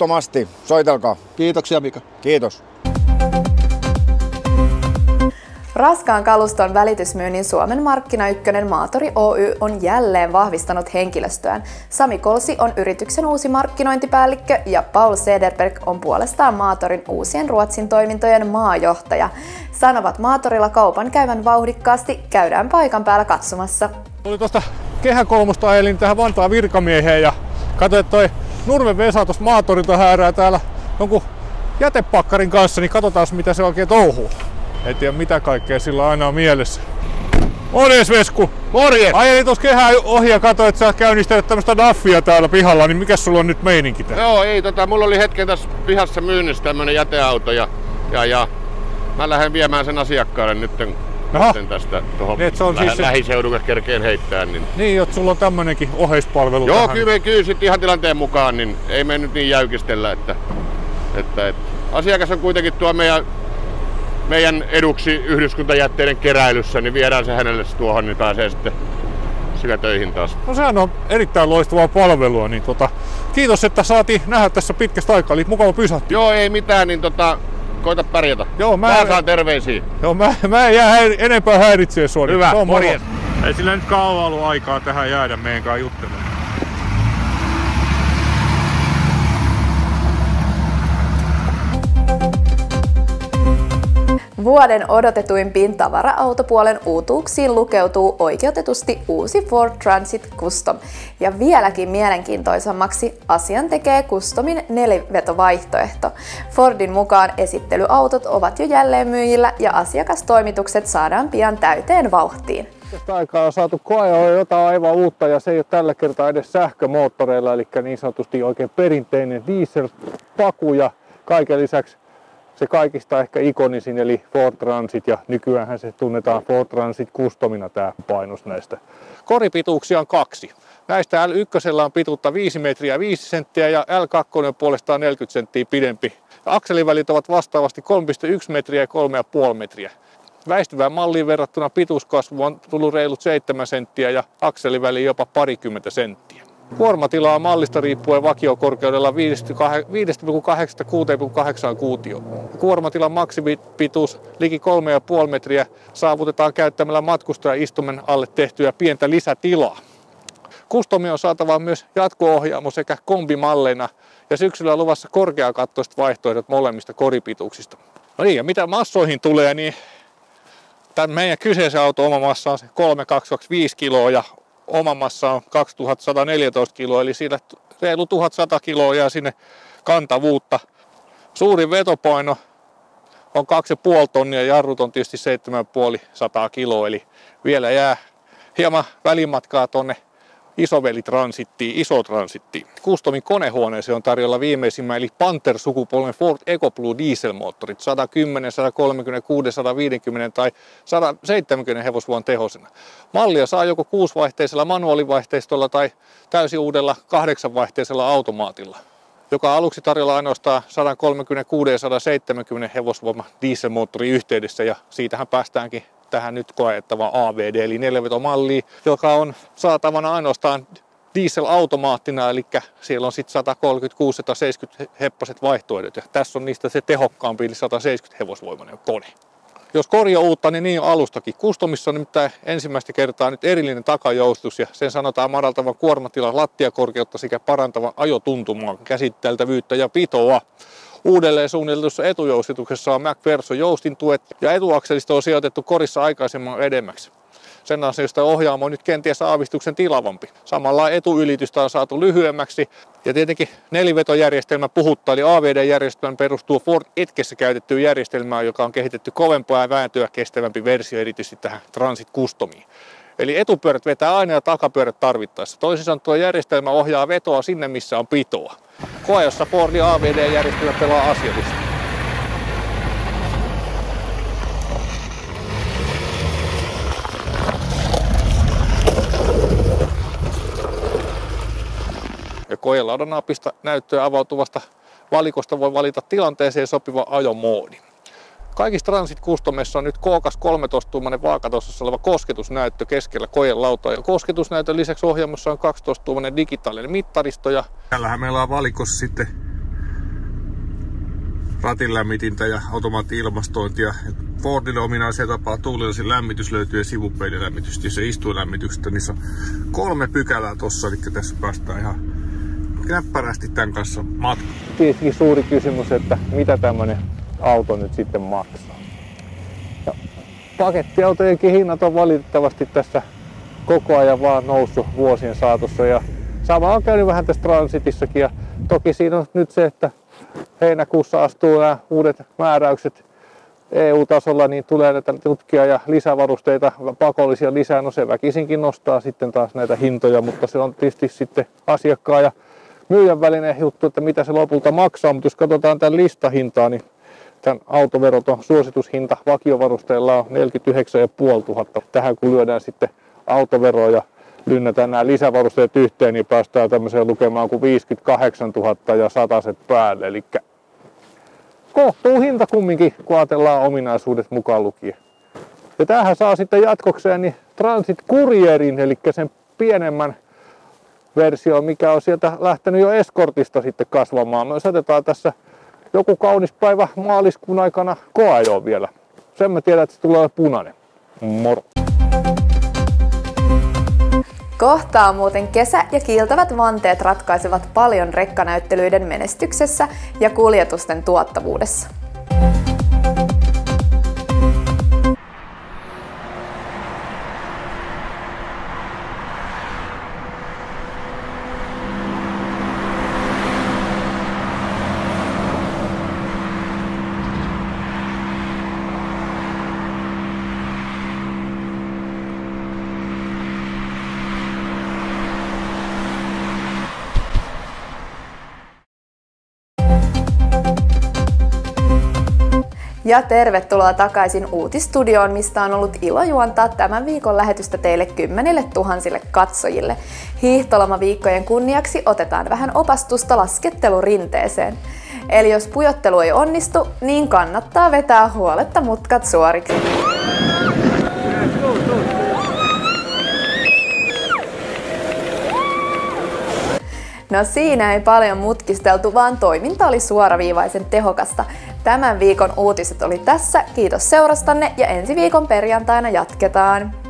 Speaker 3: Ehdottomasti. Soitelkaa.
Speaker 8: Kiitoksia Mika.
Speaker 3: Kiitos.
Speaker 1: Raskaan kaluston välitysmyynnin Suomen markkinaykkönen Maatori Oy on jälleen vahvistanut henkilöstöään. Sami Kolsi on yrityksen uusi markkinointipäällikkö ja Paul Sederberg on puolestaan Maatorin uusien Ruotsin toimintojen maajohtaja. Sanovat Maatorilla kaupan käyvän vauhdikkaasti, käydään paikan päällä katsomassa.
Speaker 4: Tuli tuosta Kehä kolmosta ajelin tähän Vantaan virkamieheen ja katsoin, että toi Nurmen Vesa tuosta Maatorilta häärää täällä jonkun jätepakkarin kanssa, niin katsotaan mitä se oikein touhuu. En tiedä mitä kaikkea sillä aina on mielessä. Morjes Vesku!
Speaker 5: Morjes!
Speaker 4: Ajelin tuossa kehää ohi ja katsoin, että sä käynnistelet tämmöstä daffia täällä pihalla, niin mikäs sulla on nyt meininki täällä?
Speaker 5: Joo, ei tota, mulla oli hetken tässä pihassa myynnissä tämmönen jäteauto ja, ja, ja mä lähden viemään sen asiakkaalle nytten, nytten tästä tuohon
Speaker 4: niin, se on
Speaker 5: lähe,
Speaker 4: siis se...
Speaker 5: lähiseudulle kerkeen heittää. Niin,
Speaker 4: niin että sulla on tämmönenkin oheispalvelu
Speaker 5: joo,
Speaker 4: tähän.
Speaker 5: kyllä, kyllä sit ihan tilanteen mukaan, niin ei me nyt niin jäykistellä, että, että, että asiakas on kuitenkin tuo meidän meidän eduksi yhdyskuntajätteiden keräilyssä, niin viedään se hänelle tuohon, niin pääsee sitten sillä töihin taas.
Speaker 4: No sehän on erittäin loistavaa palvelua, niin tota, kiitos, että saatiin nähdä tässä pitkästä aikaa, eli mukava pysähtyä.
Speaker 5: Joo, ei mitään, niin tota, koita pärjätä.
Speaker 4: Joo, mä,
Speaker 5: mä saan terveisiä.
Speaker 4: Joo, mä, mä en jää häiri, enempää häiritsee sua.
Speaker 5: Hyvä, morjens.
Speaker 4: Ei sillä nyt kauan ollut aikaa tähän jäädä meidän kanssa juttelemaan.
Speaker 1: Vuoden odotetuimpiin tavara-autopuolen uutuuksiin lukeutuu oikeutetusti uusi Ford Transit Custom. Ja vieläkin mielenkiintoisemmaksi asian tekee Customin nelivetovaihtoehto. Fordin mukaan esittelyautot ovat jo jälleen myyjillä ja asiakastoimitukset saadaan pian täyteen vauhtiin.
Speaker 4: Tästä aikaa on saatu koeajoa jotain aivan uutta ja se ei ole tällä kertaa edes sähkömoottoreilla, eli niin sanotusti oikein perinteinen dieselpaku ja kaiken lisäksi se kaikista ehkä ikonisin eli Ford Transit ja nykyäänhän se tunnetaan Ford Transit Customina tämä painos näistä. Koripituuksia on kaksi. Näistä L yksi on pituutta viisi metriä viisi senttiä ja L kaksi on puolestaan neljäkymmentä senttiä pidempi. Akselivälit ovat vastaavasti kolme pilkku yksi metriä ja kolme pilkku viisi metriä. Väistyvään malliin verrattuna pituuskasvu on tullut reilut seitsemän senttiä ja akseliväli jopa parikymmentä senttiä. Kuormatila on mallista riippuen vakiokorkeudella viisi pilkku kahdeksan kuusi pilkku kahdeksan kuutio. Kuormatilan maksimipituus liki kolme pilkku viisi metriä saavutetaan käyttämällä matkustajaistumen alle tehtyä pientä lisätilaa. Customi on saatava myös jatko-ohjaamo sekä kombimalleina ja syksyllä luvassa korkeakattoiset vaihtoehdot molemmista koripituuksista. No niin, ja mitä massoihin tulee, niin tämän meidän kyseisen auton oma massa on se kolme tuhatta kaksisataakaksikymmentäviisi kiloa ja oma massa on kaksituhattasataneljätoista kiloa, eli siitä reilu tuhatsata kiloa jää sinne kantavuutta. Suurin vetopaino on kaksi pilkku viisi tonnia ja jarrut on tietysti seitsemän pilkku viisisataa kiloa, eli vielä jää hieman välimatkaa tonne isovelitransittiin, isotransittiin. Customin konehuoneeseen on tarjolla viimeisimmän eli Panther-sukupolven Ford EcoBlue dieselmoottorit sata kymmenen, sata kolmekymmentäkuusi, sata viisikymmentä tai sata seitsemänkymmentä hevosvoiman tehosena. Mallia saa joko kuusivaihteisella manuaalivaihteistolla tai täysin uudella kahdeksanvaihteisella automaatilla, joka aluksi tarjolla ainoastaan sata kolmekymmentäkuusi ja sata seitsemänkymmentä hevosvoiman dieselmoottorin yhteydessä ja siitähän päästäänkin tähän nyt koettavaan A V D eli neljävetomalliin, joka on saatavana ainoastaan dieselautomaattina, eli siellä on sitten sata kolmekymmentäkuusi sata seitsemänkymmentä hepposet vaihtoehdot ja tässä on niistä se tehokkaampi eli sata seitsemänkymmentä hevosvoimainen kone. Jos kori on uutta, niin niin on alustakin. Customissa on nimittäin ensimmäistä kertaa nyt erillinen takajoustus ja sen sanotaan madaltavan kuormatilan lattiakorkeutta sekä parantavan ajotuntumaa, käsiteltävyyttä ja pitoa. Uudelleen suunniteltussa etujoustituksessa on MacPherson joustintuet ja etuakselista on sijoitettu korissa aikaisemman edemmäksi. Sen ansiosta ohjaamo on nyt kenties aavistuksen tilavampi. Samalla etuylitystä on saatu lyhyemmäksi ja tietenkin nelivetojärjestelmä puhuttaa, eli A V D-järjestelmä perustuu Ford Edgessä käytettyyn järjestelmään, joka on kehitetty kovempaa ja vääntöä kestävämpi versio erityisesti tähän Transit Customiin. Eli etupyörät vetää aina ja takapyörät tarvittaessa. Toisin sanoen tuo järjestelmä ohjaa vetoa sinne, missä on pitoa. Koe, jossa Fordin A V D-järjestelmä pelaa asiallisesti. Ja koelaudan napista näyttöä avautuvasta valikosta voi valita tilanteeseen sopiva ajomoodi. Kaikissa Transit Customissa on nyt kookas kolmetoista-tuumainen vaakatasossa oleva kosketusnäyttö keskellä koelautaa. Ja kosketusnäytön lisäksi ohjaamossa on kaksitoista-tuumainen digitaalinen mittaristo. Ja tällähän meillä on valikossa sitten ratinlämmitintä ja automaatti-ilmastointia.
Speaker 6: Fordille ominaisia tapaa tuulilasin lämmitys löytyy ja sivupeililämmitys ja istuinlämmityksestä. Niissä on kolme pykälää tossa, eli tässä päästään ihan näppärästi tämän kanssa matkaan.
Speaker 4: Tietenkin suuri kysymys, että mitä tämmöinen auto nyt sitten maksaa. Ja pakettiautojenkin hinnat on valitettavasti tässä koko ajan vaan noussut vuosien saatossa. Ja sama on käynyt vähän tässä Transitissakin. Ja toki siinä on nyt se, että heinäkuussa astuu nämä uudet määräykset E U-tasolla, niin tulee näitä tutkia ja lisävarusteita pakollisia lisää. No se väkisinkin nostaa sitten taas näitä hintoja, mutta se on tietysti sitten asiakkaan ja myyjän välinen juttu, että mitä se lopulta maksaa. Mutta jos katsotaan tämän listahintaa, niin tämän autoveroton suositushinta vakiovarusteilla on neljäkymmentäyhdeksän tuhatta viisisataa. Tähän kun lyödään sitten autoveroa ja lynnätään nämä lisävarusteet yhteen, niin päästään tämmöiseen lukemaan kuin viisikymmentäkahdeksantuhatta ja sataset päälle. Eli kohtuu hinta kumminkin, kun ajatellaan ominaisuudet mukaan lukien. Ja tämähän saa sitten jatkokseen niin Transit Courierin, eli sen pienemmän versio, mikä on sieltä lähtenyt jo Escortista sitten kasvamaan. Me otetaan tässä joku kaunis päivä maaliskuun aikana koeajoon vielä. Sen mä tiedän, että se tulee punainen. Moro!
Speaker 1: Kohtaa muuten kesä ja kiiltävät vanteet ratkaisevat paljon rekkanäyttelyiden menestyksessä ja kuljetusten tuottavuudessa. Ja tervetuloa takaisin Uutisstudioon, mistä on ollut ilo juontaa tämän viikon lähetystä teille kymmenille tuhansille katsojille. Hiihtolomaviikkojen kunniaksi otetaan vähän opastusta laskettelurinteeseen. Eli jos pujottelu ei onnistu, niin kannattaa vetää huoletta mutkat suoriksi. No siinä ei paljon mutkisteltu, vaan toiminta oli suoraviivaisen tehokasta. Tämän viikon uutiset oli tässä. Kiitos seurastanne ja ensi viikon perjantaina jatketaan.